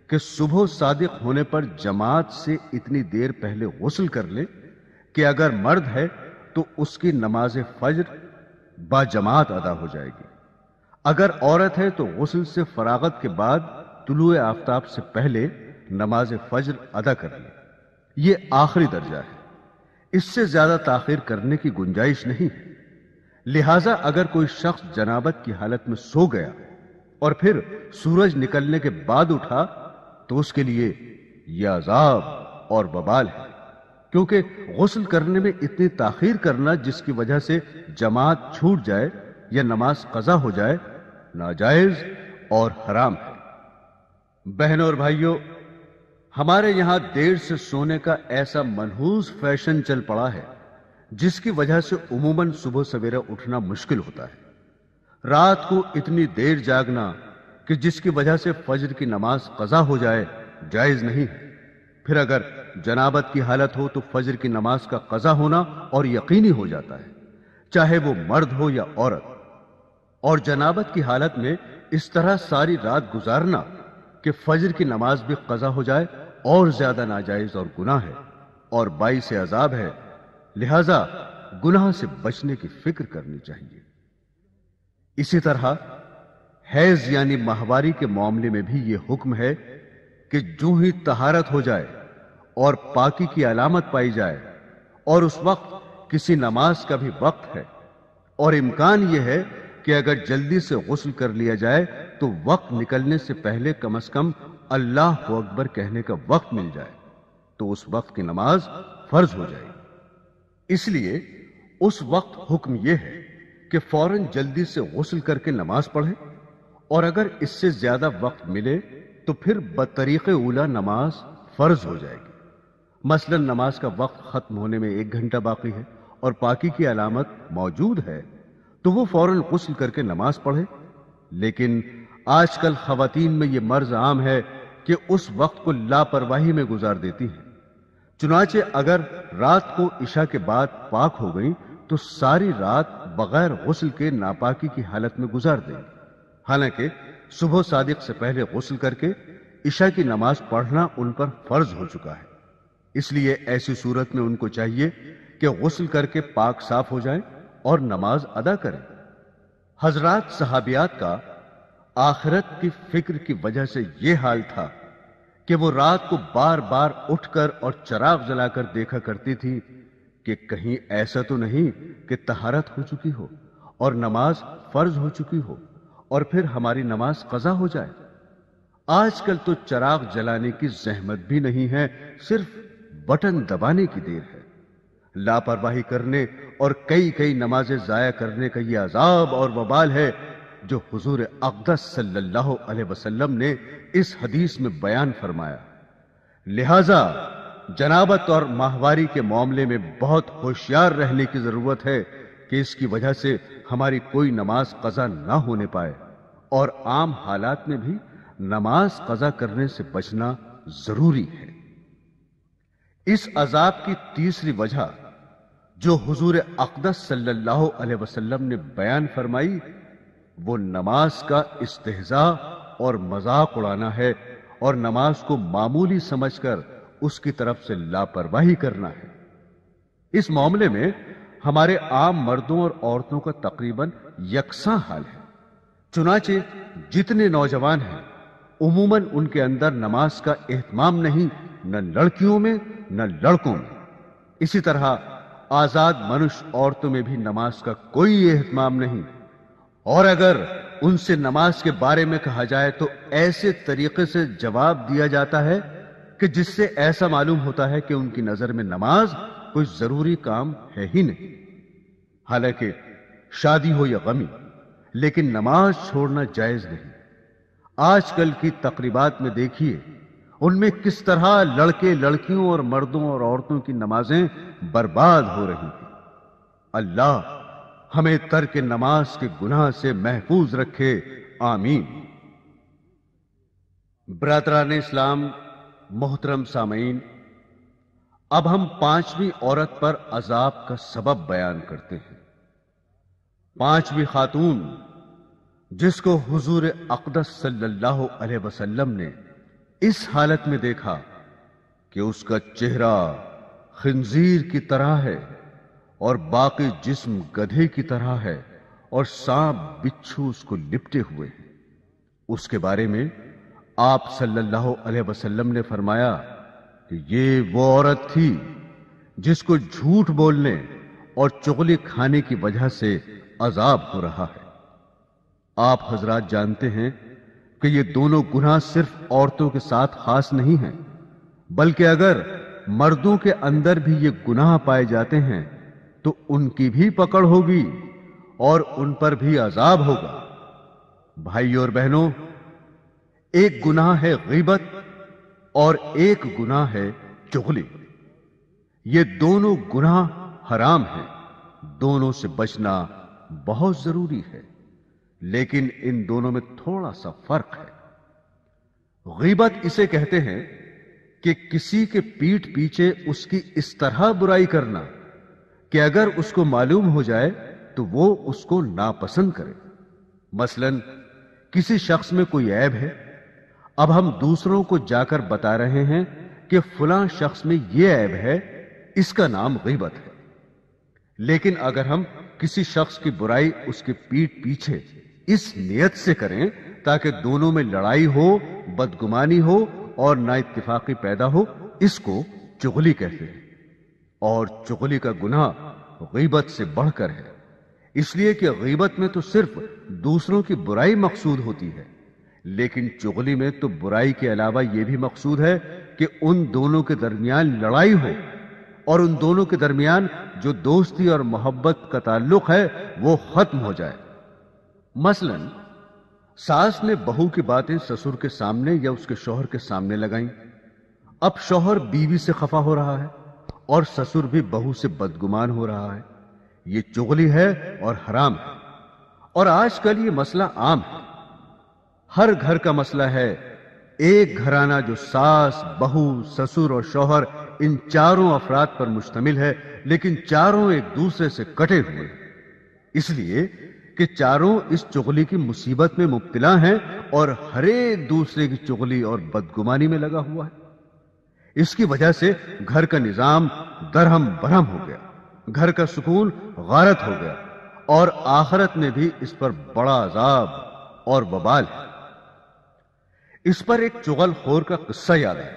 کہ صبح صادق ہونے پر جماعت سے اتنی دیر پہلے غسل کر لے کہ اگر مرد ہے تو اس کی نماز فجر با جماعت ادا ہو جائے گی، اگر عورت ہے تو غسل سے فراغت کے بعد طلوع آفتاب سے پہلے نماز فجر ادا کر لے۔ یہ آخری درجہ ہے، اس سے زیادہ تاخیر کرنے کی گنجائش نہیں ہے۔ لہذا اگر کوئی شخص جنابت کی حالت میں سو گیا اور پھر سورج نکلنے کے بعد اٹھا تو اس کے لیے یہ عذاب اور وبال ہے، کیونکہ غسل کرنے میں اتنی تاخیر کرنا جس کی وجہ سے جماعت چھوٹ جائے یا نماز قضا ہو جائے ناجائز اور حرام ہے۔ بہنوں اور بھائیوں، ہمارے یہاں دیر سے سونے کا ایسا منحوس فیشن چل پڑا ہے جس کی وجہ سے عموماً صبح سویرے اٹھنا مشکل ہوتا ہے۔ رات کو اتنی دیر جاگنا کہ جس کی وجہ سے فجر کی نماز قضا ہو جائے جائز نہیں ہے۔ پھر اگر جنابت کی حالت ہو تو فجر کی نماز کا قضا ہونا اور یقینی ہو جاتا ہے، چاہے وہ مرد ہو یا عورت۔ اور جنابت کی حالت میں اس طرح ساری رات گزارنا کہ فجر کی نماز بھی قضا ہو جائے اور زیادہ ناجائز اور گناہ ہے اور باعث عذاب ہے۔ لہذا گناہ سے بچنے کی فکر کرنی چاہیے۔ اسی طرح حیض یعنی ماہواری کے معاملے میں بھی یہ حکم ہے کہ جو ہی طہارت ہو جائے اور پاکی کی علامت پائی جائے اور اس وقت کسی نماز کا بھی وقت ہے اور امکان یہ ہے کہ اگر جلدی سے غسل کر لیا جائے تو وقت نکلنے سے پہلے کم از کم اللہ اکبر کہنے کا وقت مل جائے تو اس وقت کی نماز فرض ہو جائے۔ اس لیے اس وقت حکم یہ ہے کہ فوراً جلدی سے غسل کر کے نماز پڑھیں، اور اگر اس سے زیادہ وقت ملے تو پھر بطریق اولا نماز فرض ہو جائے گی۔ مثلا نماز کا وقت ختم ہونے میں 1 گھنٹہ باقی ہے اور پاکی کی علامت موجود ہے تو وہ فوراً غسل کر کے نماز پڑھے۔ لیکن آج کل خواتین میں یہ مرض عام ہے کہ اس وقت کو لاپرواہی میں گزار دیتی ہیں، چنانچہ اگر رات کو عشاء کے بعد پاک ہو گئی تو ساری رات بغیر غسل کے ناپاکی کی حالت میں گزار دیں گی، حالانکہ صبح صادق سے پہلے غسل کر کے عشاء کی نماز پڑھنا ان پر فرض ہو چکا ہے۔ اس لیے ایسی صورت میں ان کو چاہیے کہ غسل کر کے پاک صاف ہو جائیں اور نماز ادا کریں۔ حضرات صحابیات کا آخرت کی فکر کی وجہ سے یہ حال تھا کہ وہ رات کو بار بار اٹھ کر اور چراغ جلا کر دیکھا کرتی تھی کہ کہیں ایسا تو نہیں کہ طہارت ہو چکی ہو اور نماز فرض ہو چکی ہو اور پھر ہماری نماز قضا ہو جائے۔ آج کل تو چراغ جلانے کی زحمت بھی نہیں ہے، صرف بٹن دبانے کی دیر ہے۔ لاپرواہی کرنے اور کئی نمازیں ضائع کرنے کا یہ عذاب اور وبال ہے جو حضور اقدس صلی اللہ علیہ وسلم نے اس حدیث میں بیان فرمایا۔ لہذا جنابت اور ماہواری کے معاملے میں بہت ہوشیار رہنے کی ضرورت ہے کہ اس کی وجہ سے ہماری کوئی نماز قضا نہ ہونے پائے، اور عام حالات میں بھی نماز قضا کرنے سے بچنا ضروری ہے۔ اس عذاب کی تیسری وجہ جو حضور اقدس صلی اللہ علیہ وسلم نے بیان فرمائی وہ نماز کا استہزاء اور مذاق اڑانا ہے اور نماز کو معمولی سمجھ کر اس کی طرف سے لاپرواہی کرنا ہے۔ اس معاملے میں ہمارے عام مردوں اور عورتوں کا تقریباً یکساں حال ہے، چنانچہ جتنے نوجوان ہیں عموماً ان کے اندر نماز کا اہتمام نہیں، نہ لڑکیوں میں نہ لڑکوں میں۔ اسی طرح آزاد منش عورتوں میں بھی نماز کا کوئی اہتمام نہیں، اور اگر ان سے نماز کے بارے میں کہا جائے تو ایسے طریقے سے جواب دیا جاتا ہے کہ جس سے ایسا معلوم ہوتا ہے کہ ان کی نظر میں نماز کوئی ضروری کام ہے ہی نہیں۔ حالانکہ شادی ہو یا غمی، لیکن نماز چھوڑنا جائز نہیں۔ آج کل کی تقریبات میں دیکھیے ان میں کس طرح لڑکے لڑکیوں اور مردوں اور عورتوں کی نمازیں برباد ہو رہی ہیں۔ اللہ ہمیں ترک نماز کے گناہ سے محفوظ رکھے، آمین۔ برادران اسلام، محترم سامعین، اب ہم 5ویں عورت پر عذاب کا سبب بیان کرتے ہیں۔ 5ویں خاتون جس کو حضور اقدس صلی اللہ علیہ وسلم نے इस हालत में देखा कि उसका चेहरा खिंजीर की तरह है और बाकी जिस्म गधे की तरह है और सांप बिच्छू उसको लिपटे हुए हैं। उसके बारे में आप सल्लल्लाहु अलैहि वसल्लम ने फरमाया कि ये वो औरत थी जिसको झूठ बोलने और चुगली खाने की वजह से अजाब हो रहा है। आप हजरात जानते हैं कि ये दोनों गुनाह सिर्फ औरतों के साथ खास नहीं हैं, बल्कि अगर मर्दों के अंदर भी ये गुनाह पाए जाते हैं तो उनकी भी पकड़ होगी और उन पर भी अजाब होगा। भाइयों और बहनों, एक गुनाह है गीबत और एक गुनाह है चुगली। ये दोनों गुनाह हराम हैं, दोनों से बचना बहुत जरूरी है, लेकिन इन दोनों में थोड़ा सा फर्क है। गीबत इसे कहते हैं कि किसी के पीठ पीछे उसकी इस तरह बुराई करना कि अगर उसको मालूम हो जाए तो वो उसको नापसंद करे। मसलन किसी शख्स में कोई ऐब है, अब हम दूसरों को जाकर बता रहे हैं कि फलां शख्स में ये ऐब है, इसका नाम गीबत है। लेकिन अगर हम किसी शख्स की बुराई उसके पीठ पीछे इस नियत से करें ताकि दोनों में लड़ाई हो, बदगुमानी हो और नाइत्तिफाकी पैदा हो, इसको चुगली कहते हैं। और चुगली का गुनाह गीबत से बढ़कर है, इसलिए कि गीबत में तो सिर्फ दूसरों की बुराई मकसूद होती है, लेकिन चुगली में तो बुराई के अलावा यह भी मकसूद है कि उन दोनों के दरमियान लड़ाई हो और उन दोनों के दरमियान जो दोस्ती और मोहब्बत का ताल्लुक है वो खत्म हो जाए। मसलन सास ने बहू की बातें ससुर के सामने या उसके शौहर के सामने लगाई। अब शौहर बीवी से खफा हो रहा है और ससुर भी बहू से बदगुमान हो रहा है। ये चुगली है और हराम है। और आजकल ये मसला आम है, हर घर का मसला है। एक घराना जो सास, बहू, ससुर और शौहर इन चारों अफराद पर मुश्तमिल है, लेकिन चारों एक दूसरे से कटे हुए हैं, इसलिए कि चारों इस चुगली की मुसीबत में मुब्तला हैं और हर एक दूसरे की चुगली और बदगुमानी में लगा हुआ है। इसकी वजह से घर का निजाम दरहम बरहम हो गया, घर का सुकून गारत हो गया और आखिरत में भी इस पर बड़ा अजाब और वबाल है। इस पर एक चुगलखोर का किस्सा याद है।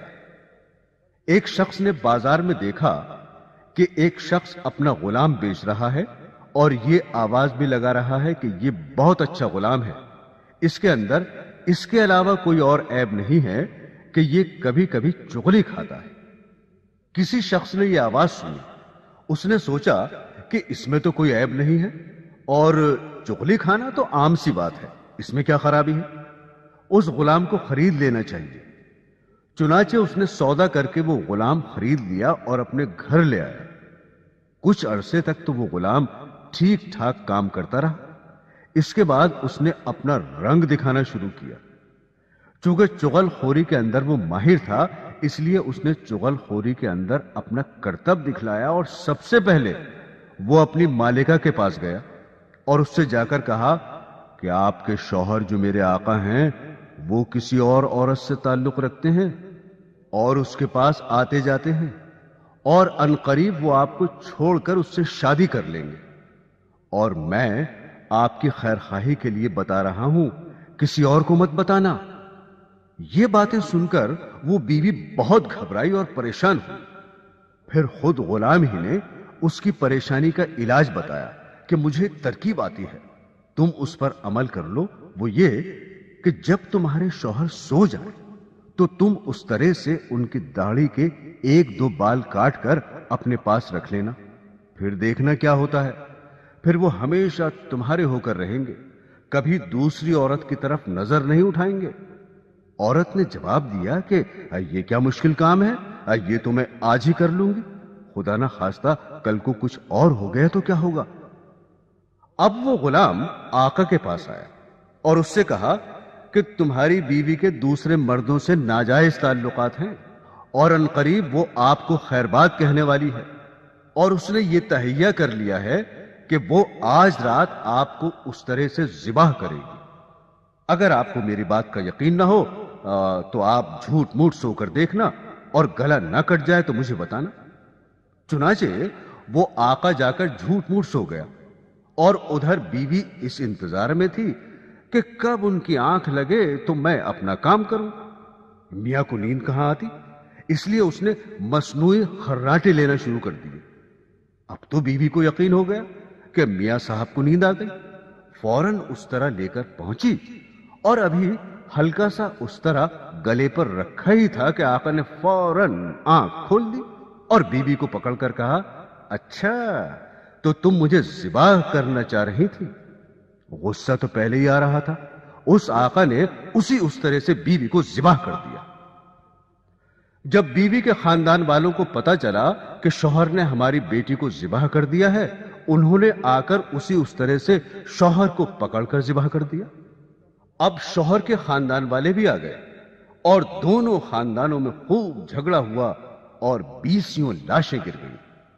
एक शख्स ने बाजार में देखा कि एक शख्स अपना गुलाम बेच रहा है और ये आवाज भी लगा रहा है कि ये बहुत अच्छा गुलाम है, इसके अंदर इसके अलावा कोई और ऐब नहीं है कि ये कभी कभी चुगली खाता है। किसी शख्स ने यह आवाज सुनी, उसने सोचा कि इसमें तो कोई ऐब नहीं है और चुगली खाना तो आम सी बात है, इसमें क्या खराबी है, उस गुलाम को खरीद लेना चाहिए। चुनाचे उसने सौदा करके वो गुलाम खरीद लिया और अपने घर ले आया। कुछ अरसे तक तो वो गुलाम ठीक ठाक काम करता रहा। इसके बाद उसने अपना रंग दिखाना शुरू किया। चूंकि चुगलखोरी के अंदर वो माहिर था, इसलिए उसने चुगलखोरी के अंदर अपना करतब दिखलाया और सबसे पहले वो अपनी मालिका के पास गया और उससे जाकर कहा कि आपके शौहर जो मेरे आका हैं वो किसी और औरत से ताल्लुक रखते हैं और उसके पास आते जाते हैं और अनकरीब वो आपको छोड़कर उससे शादी कर लेंगे, और मैं आपकी खैरखाही के लिए बता रहा हूं, किसी और को मत बताना। ये बातें सुनकर वो बीवी बहुत घबराई और परेशान हुई। फिर खुद गुलाम ही ने उसकी परेशानी का इलाज बताया कि मुझे तरकीब आती है, तुम उस पर अमल कर लो। वो ये कि जब तुम्हारे शौहर सो जाए तो तुम उस तरह से उनकी दाढ़ी के एक दो बाल काट कर अपने पास रख लेना, फिर देखना क्या होता है। फिर वो हमेशा तुम्हारे होकर रहेंगे, कभी दूसरी औरत की तरफ नजर नहीं उठाएंगे। औरत ने जवाब दिया कि ये क्या मुश्किल काम है, ये तो मैं आज ही कर लूंगी, खुदा ना खास्ता कल को कुछ और हो गया तो क्या होगा। अब वो गुलाम आका के पास आया और उससे कहा कि तुम्हारी बीवी के दूसरे मर्दों से नाजायज ताल्लुकात हैं और अनकरीब वो आपको खैरबाद कहने वाली है, और उसने ये तहैया कर लिया है कि वो आज रात आपको उस तरह से जिबाह करेगी। अगर आपको मेरी बात का यकीन ना हो तो आप झूठ मूठ सोकर देखना और गला ना कट जाए तो मुझे बताना। चुनाचे वो आका जाकर झूठ मूठ सो गया और उधर बीवी इस इंतजार में थी कि कब उनकी आंख लगे तो मैं अपना काम करूं। मियां को नींद कहां आती, इसलिए उसने मसनूई खर्राटे लेना शुरू कर दिए। अब तो बीवी को यकीन हो गया कि मियां साहब को नींद आ गई। फौरन उस तरह लेकर पहुंची और अभी हल्का सा उस तरह गले पर रखा ही था कि आका ने फौरन आंख खोल दी और बीवी को पकड़कर कहा, अच्छा तो तुम मुझे ज़िबाह करना चाह रही थी। गुस्सा तो पहले ही आ रहा था। उस आका ने उस तरह से बीवी को ज़िबाह कर दिया। जब बीवी के खानदान वालों को पता चला कि शौहर ने हमारी बेटी को ज़िबाह कर दिया है, उन्होंने आकर उस तरह से शौहर को पकड़कर ज़िबाह कर दिया। अब शौहर के खानदान वाले भी आ गए और दोनों खानदानों में खूब झगड़ा हुआ और 20 लाशें गिर गईं।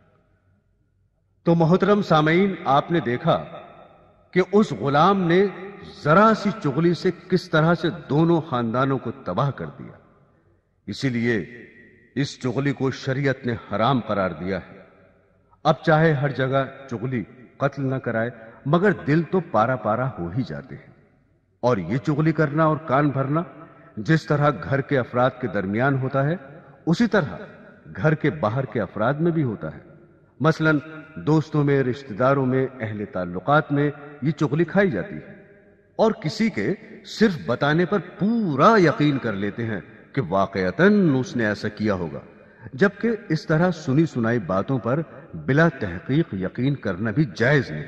तो मोहतरम सामईन, आपने देखा कि उस गुलाम ने जरा सी चुगली से किस तरह से दोनों खानदानों को तबाह कर दिया। इसीलिए इस चुगली को शरीयत ने हराम करार दिया है। अब चाहे हर जगह चुगली कत्ल न कराए, मगर दिल तो पारा पारा हो ही जाते हैं। और ये चुगली करना और कान भरना जिस तरह घर के अफराद के दरमियान होता है, उसी तरह घर के बाहर के अफराद में भी होता है। मसलन दोस्तों में, रिश्तेदारों में, अहले ताल्लुकात में ये चुगली खाई जाती है और किसी के सिर्फ बताने पर पूरा यकीन कर लेते हैं कि वाकईतन उसने ऐसा किया होगा, जबकि इस तरह सुनी सुनाई बातों पर बिला तहकीक यकीन करना भी जायज नहीं।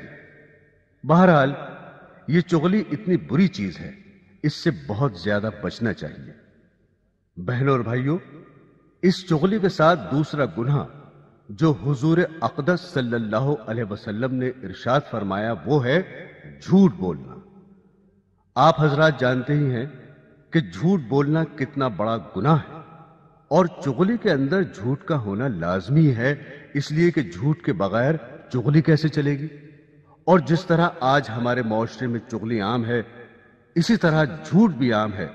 बहरहाल ये चुगली इतनी बुरी चीज है, इससे बहुत ज्यादा बचना चाहिए। बहनों और भाइयों, इस चुगली के साथ दूसरा गुनाह जो हुजूर अक़दस सल्लल्लाहु अलैहि वसल्लम ने इरशाद फरमाया वो है झूठ बोलना। आप हजरात जानते ही हैं कि झूठ बोलना कितना बड़ा गुनाह है और चुगली के अंदर झूठ का होना लाजमी है, इसलिए कि झूठ के बगैर चुगली कैसे चलेगी। और जिस तरह आज हमारे माशरे में चुगली आम है, इसी तरह झूठ भी आम है।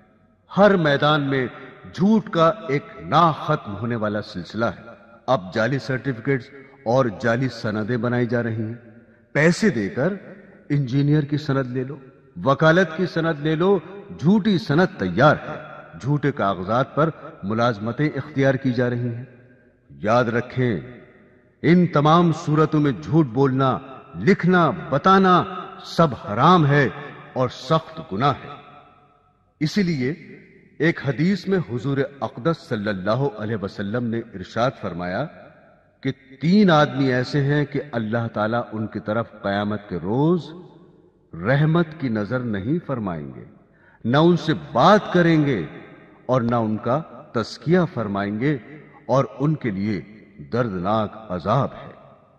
हर मैदान में झूठ का एक ना खत्म होने वाला सिलसिला है। अब जाली सर्टिफिकेट्स और जाली सनदें बनाई जा रही हैं। पैसे देकर इंजीनियर की सनद ले लो, वकालत की सनद ले लो, झूठी सनद तैयार है। झूठे कागजात पर मुलाजमतें इख्तियार की जा रही हैं। याद रखें, इन तमाम सूरतों में झूठ बोलना, लिखना, बताना सब हराम है और सख्त गुनाह है। इसीलिए एक हदीस में हुजूर अक़दस सल्लल्लाहु अलैहि वसल्लम ने इरशाद फरमाया कि 3 आदमी ऐसे हैं कि अल्लाह ताला उनकी तरफ क़यामत के रोज रहमत की नजर नहीं फरमाएंगे, न उनसे बात करेंगे और न उनका तज़किया फरमाएंगे और उनके लिए दर्दनाक अजाब है।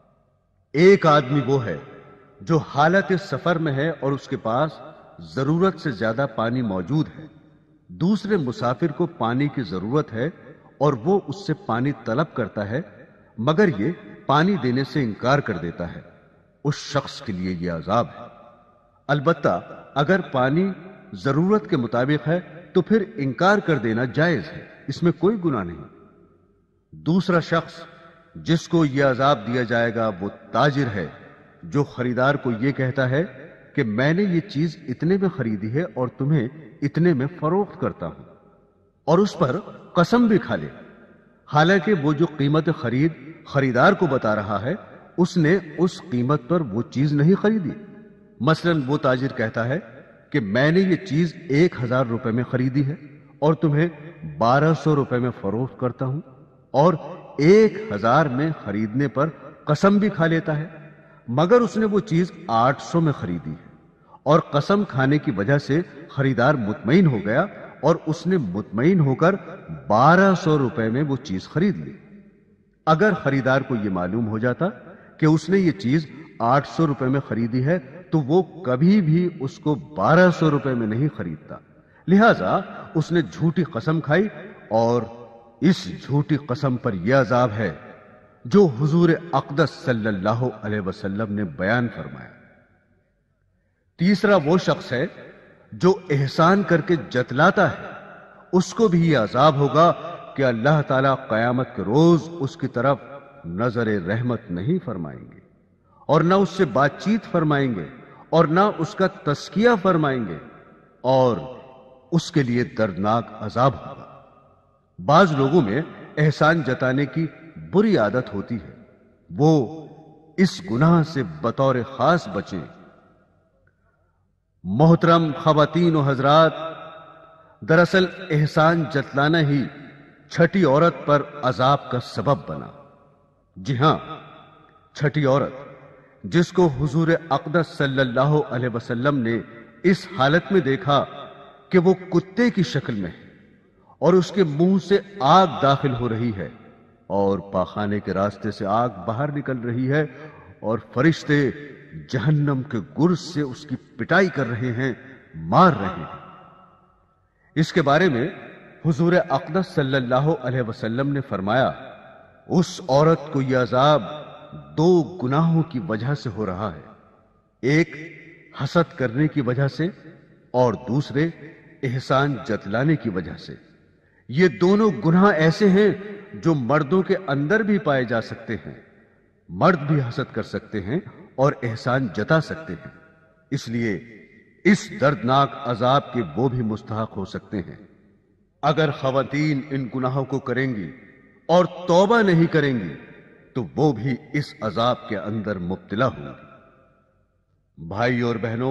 एक आदमी वो है जो हालत सफर में है और उसके पास जरूरत से ज्यादा पानी मौजूद है। दूसरे मुसाफिर को पानी की जरूरत है और वो उससे पानी तलब करता है, मगर ये पानी देने से इनकार कर देता है। उस शख्स के लिए यह अजाब है। अलबत्ता अगर पानी जरूरत के मुताबिक है तो फिर इनकार कर देना जायज है, इसमें कोई गुनाह नहीं। दूसरा शख्स जिसको यह अजाब दिया जाएगा वो ताजिर है जो खरीदार को यह कहता है कि मैंने ये चीज इतने में खरीदी है और तुम्हें इतने में फरोख्त करता हूं, और उस पर कसम भी खा ले, हालांकि वो जो कीमत खरीद खरीदार को बता रहा है उसने उस कीमत पर वो चीज नहीं खरीदी। मसलन वो ताजिर कहता है कि मैंने ये चीज 1000 रुपए में खरीदी है और तुम्हें 1200 रुपए में फरोख्त करता हूं, और 1000 में खरीदने पर कसम भी खा लेता है, मगर उसने वो चीज 800 में खरीदी है और कसम खाने की वजह से खरीदार मुतमईन हो गया और उसने मुतमईन होकर 1200 रुपए में वो चीज खरीद ली। अगर खरीदार को यह मालूम हो जाता कि उसने ये चीज 800 रुपए में खरीदी है तो वो कभी भी उसको 1200 रुपए में नहीं खरीदता। लिहाजा उसने झूठी कसम खाई और इस झूठी कसम पर यह अजाब है जो हुजूर अक़दस सल्लल्लाहु अलैहि वसल्लम ने बयान फरमाया। तीसरा वो शख्स है जो एहसान करके जतलाता है اس کو بھی یہ عذاب ہوگا کہ اللہ تعالیٰ قیامت کے روز اس کی طرف نظر رحمت نہیں فرمائیں گے اور نہ اس سے بات چیت فرمائیں گے اور نہ اس کا تزکیہ فرمائیں گے، اور اس کے لیے دردناک عذاب ہوگا۔ بعض لوگوں میں احسان جتانے کی بری عادت ہوتی ہے، وہ اس گناہ سے بطور خاص بچیں۔ محترم خواتین و حضرات، دراصل احسان جتلانا ہی چھٹی عورت پر عذاب کا سبب بنا۔ جی ہاں، چھٹی عورت جس کو حضور اقدس صلی اللہ علیہ وسلم نے اس حالت میں دیکھا کہ وہ کتے کی شکل میں ہے اور اس کے منہ سے آگ داخل ہو رہی ہے اور پاخانے کے راستے سے آگ باہر نکل رہی ہے اور فرشتے جہنم کے گرز سے اس کی پٹائی کر رہے ہیں، مار رہے ہیں۔ اس کے بارے میں حضور اقدس صلی اللہ علیہ وسلم نے فرمایا، اس عورت کو یہ عذاب دو گناہوں کی وجہ سے ہو رہا ہے، ایک حسد کرنے کی وجہ سے اور دوسرے احسان جتلانے کی وجہ سے۔ یہ دونوں گناہ ایسے ہیں جو مردوں کے اندر بھی پائے جا سکتے ہیں۔ مرد بھی حسد کر سکتے ہیں اور احسان جتا سکتے ہیں، اس لیے اس دردناک عذاب کے وہ بھی مستحق ہو سکتے ہیں۔ اگر خواتین ان گناہوں کو کریں گی اور توبہ نہیں کریں گی تو وہ بھی اس عذاب کے اندر مبتلا ہوں گی۔ بھائی اور بہنوں،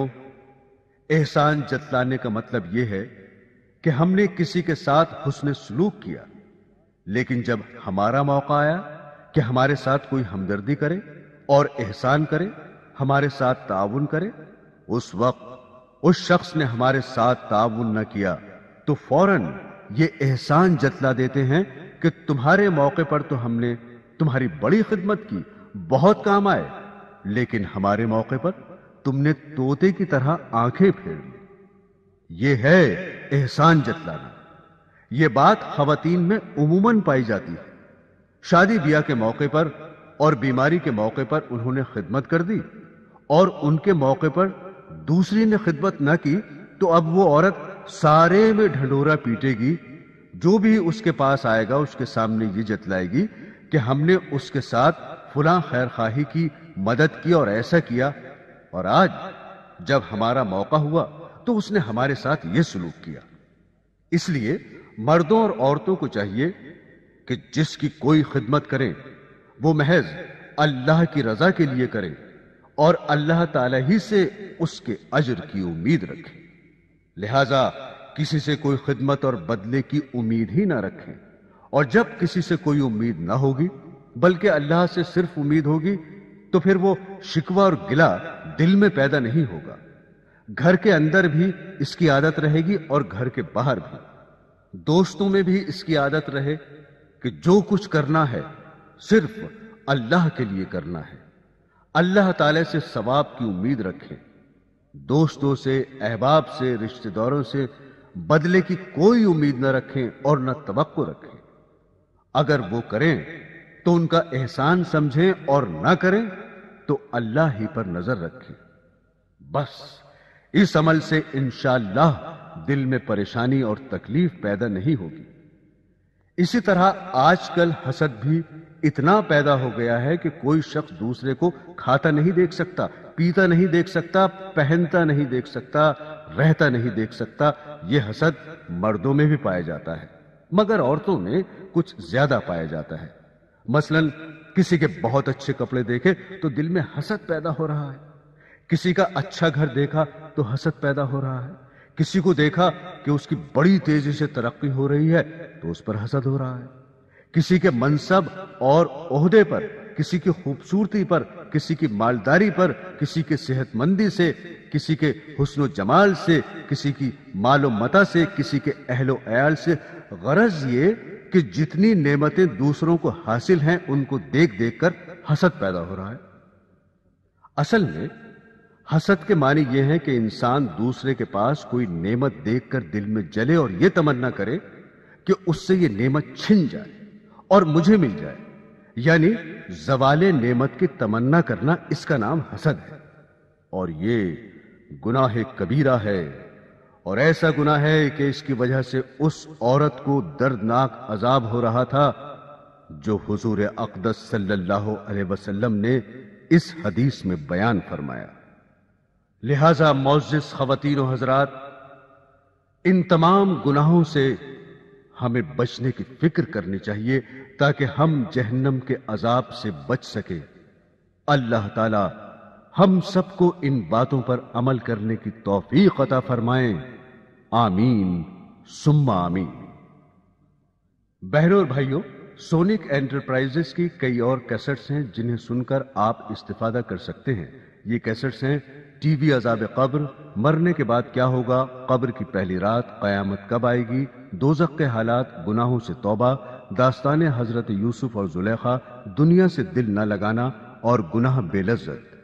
احسان جتلانے کا مطلب یہ ہے کہ ہم نے کسی کے ساتھ حسن سلوک کیا، لیکن جب ہمارا موقع آیا کہ ہمارے ساتھ کوئی ہمدردی کرے اور احسان کرے، ہمارے ساتھ تعاون کرے، اس وقت اس شخص نے ہمارے ساتھ تعاون نہ کیا تو فوراً یہ احسان جتلا دیتے ہیں کہ تمہارے موقع پر تو ہم نے تمہاری بڑی خدمت کی، بہت کام آئے، لیکن ہمارے موقع پر تم نے طوطے کی طرح آنکھیں پھیر لی۔ یہ ہے احسان جتلانا۔ یہ بات خواتین میں عموماً پائی جاتی ہے۔ شادی بیاہ کے موقع پر اور بیماری کے موقع پر انہوں نے خدمت کر دی اور ان کے موقع پر دوسری نے خدمت نہ کی تو اب وہ عورت سارے میں ڈھنڈورا پیٹے گی۔ جو بھی اس کے پاس آئے گا اس کے سامنے یہ جتلائے گی کہ ہم نے اس کے ساتھ فلاں خیر خواہی کی، مدد کی اور ایسا کیا، اور آج جب ہمارا موقع ہوا تو اس نے ہمارے ساتھ یہ سلوک کیا۔ اس لیے مردوں اور عورتوں کو چاہیے کہ جس کی کوئی خدمت کریں وہ محض اللہ کی رضا کے لیے کریں اور اللہ تعالی ہی سے اس کے اجر کی امید رکھیں۔ لہذا کسی سے کوئی خدمت اور بدلے کی امید ہی نہ رکھیں، اور جب کسی سے کوئی امید نہ ہوگی بلکہ اللہ سے صرف امید ہوگی تو پھر وہ شکوہ اور گلہ دل میں پیدا نہیں ہوگا۔ گھر کے اندر بھی اس کی عادت رہے گی اور گھر کے باہر بھی۔ دوستوں میں بھی اس کی عادت رہے کہ جو کچھ کرنا ہے صرف اللہ کے لیے کرنا ہے، اللہ تعالی سے ثواب کی امید رکھیں۔ دوستوں سے، احباب سے، رشتہ داروں سے بدلے کی کوئی امید نہ رکھیں اور نہ توقع رکھیں۔ اگر وہ کریں تو ان کا احسان سمجھیں اور نہ کریں تو اللہ ہی پر نظر رکھیں۔ بس اس عمل سے انشاءاللہ دل میں پریشانی اور تکلیف پیدا نہیں ہوگی۔ اسی طرح آج کل حسد بھی اتنا پیدا ہو گیا ہے کہ کوئی شخص دوسرے کو کھاتا نہیں دیکھ سکتا، پیتا نہیں دیکھ سکتا، پہنتا نہیں دیکھ سکتا، رہتا نہیں دیکھ سکتا۔ یہ حسد مردوں میں بھی پایا جاتا ہے مگر عورتوں میں کچھ زیادہ پایا جاتا ہے۔ مثلا کسی کے بہت اچھے کپڑے دیکھے تو دل میں حسد پیدا ہو رہا ہے، کسی کا اچھا گھر دیکھا تو حسد پیدا ہو رہا ہے، کسی کو دیکھا کہ اس کی بڑی تیزی سے ترقی ہو رہی ہے تو اس پر حسد ہو رہا ہے، کسی کے منصب اور عہدے پر، کسی کی خوبصورتی پر، کسی کی مالداری پر، کسی کے صحت مندی سے، کسی کے حسن و جمال سے، کسی کی مال و متاع سے، کسی کے اہل و عیال سے۔ غرض یہ کہ جتنی نعمتیں دوسروں کو حاصل ہیں ان کو دیکھ دیکھ کر حسد پیدا ہو رہا ہے۔ اصل میں حسد کے معنی یہ ہے کہ انسان دوسرے کے پاس کوئی نعمت دیکھ کر دل میں جلے اور یہ تمنا کرے کہ اس سے یہ نعمت چھن جائے اور مجھے مل جائے، یعنی زوال نعمت کی تمنا کرنا، اس کا نام حسد ہے، اور یہ گناہ کبیرہ ہے اور ایسا گناہ ہے کہ اس کی وجہ سے اس عورت کو دردناک عذاب ہو رہا تھا جو حضور اقدس صلی اللہ علیہ وسلم نے اس حدیث میں بیان فرمایا۔ لہذا معزز خواتین و حضرات، ان تمام گناہوں سے ہمیں بچنے کی فکر کرنی چاہیے تاکہ ہم جہنم کے عذاب سے بچ سکیں۔ اللہ تعالی ہم سب کو ان باتوں پر عمل کرنے کی توفیق عطا فرمائیں، آمین ثم آمین۔ بہنوں اور بھائیوں، سونک انٹرپرائزز کی کئی اور کیسٹس ہیں جنہیں سن کر آپ استفادہ کر سکتے ہیں۔ یہ کیسٹس ہیں ٹی وی عذاب قبر، مرنے کے بعد کیا ہوگا، قبر کی پہلی رات، قیامت کب آئے گی، دوزخ کے حالات، گناہوں سے توبہ، داستان حضرت یوسف اور زلیخا، دنیا سے دل نہ لگانا اور گناہ بے لذت۔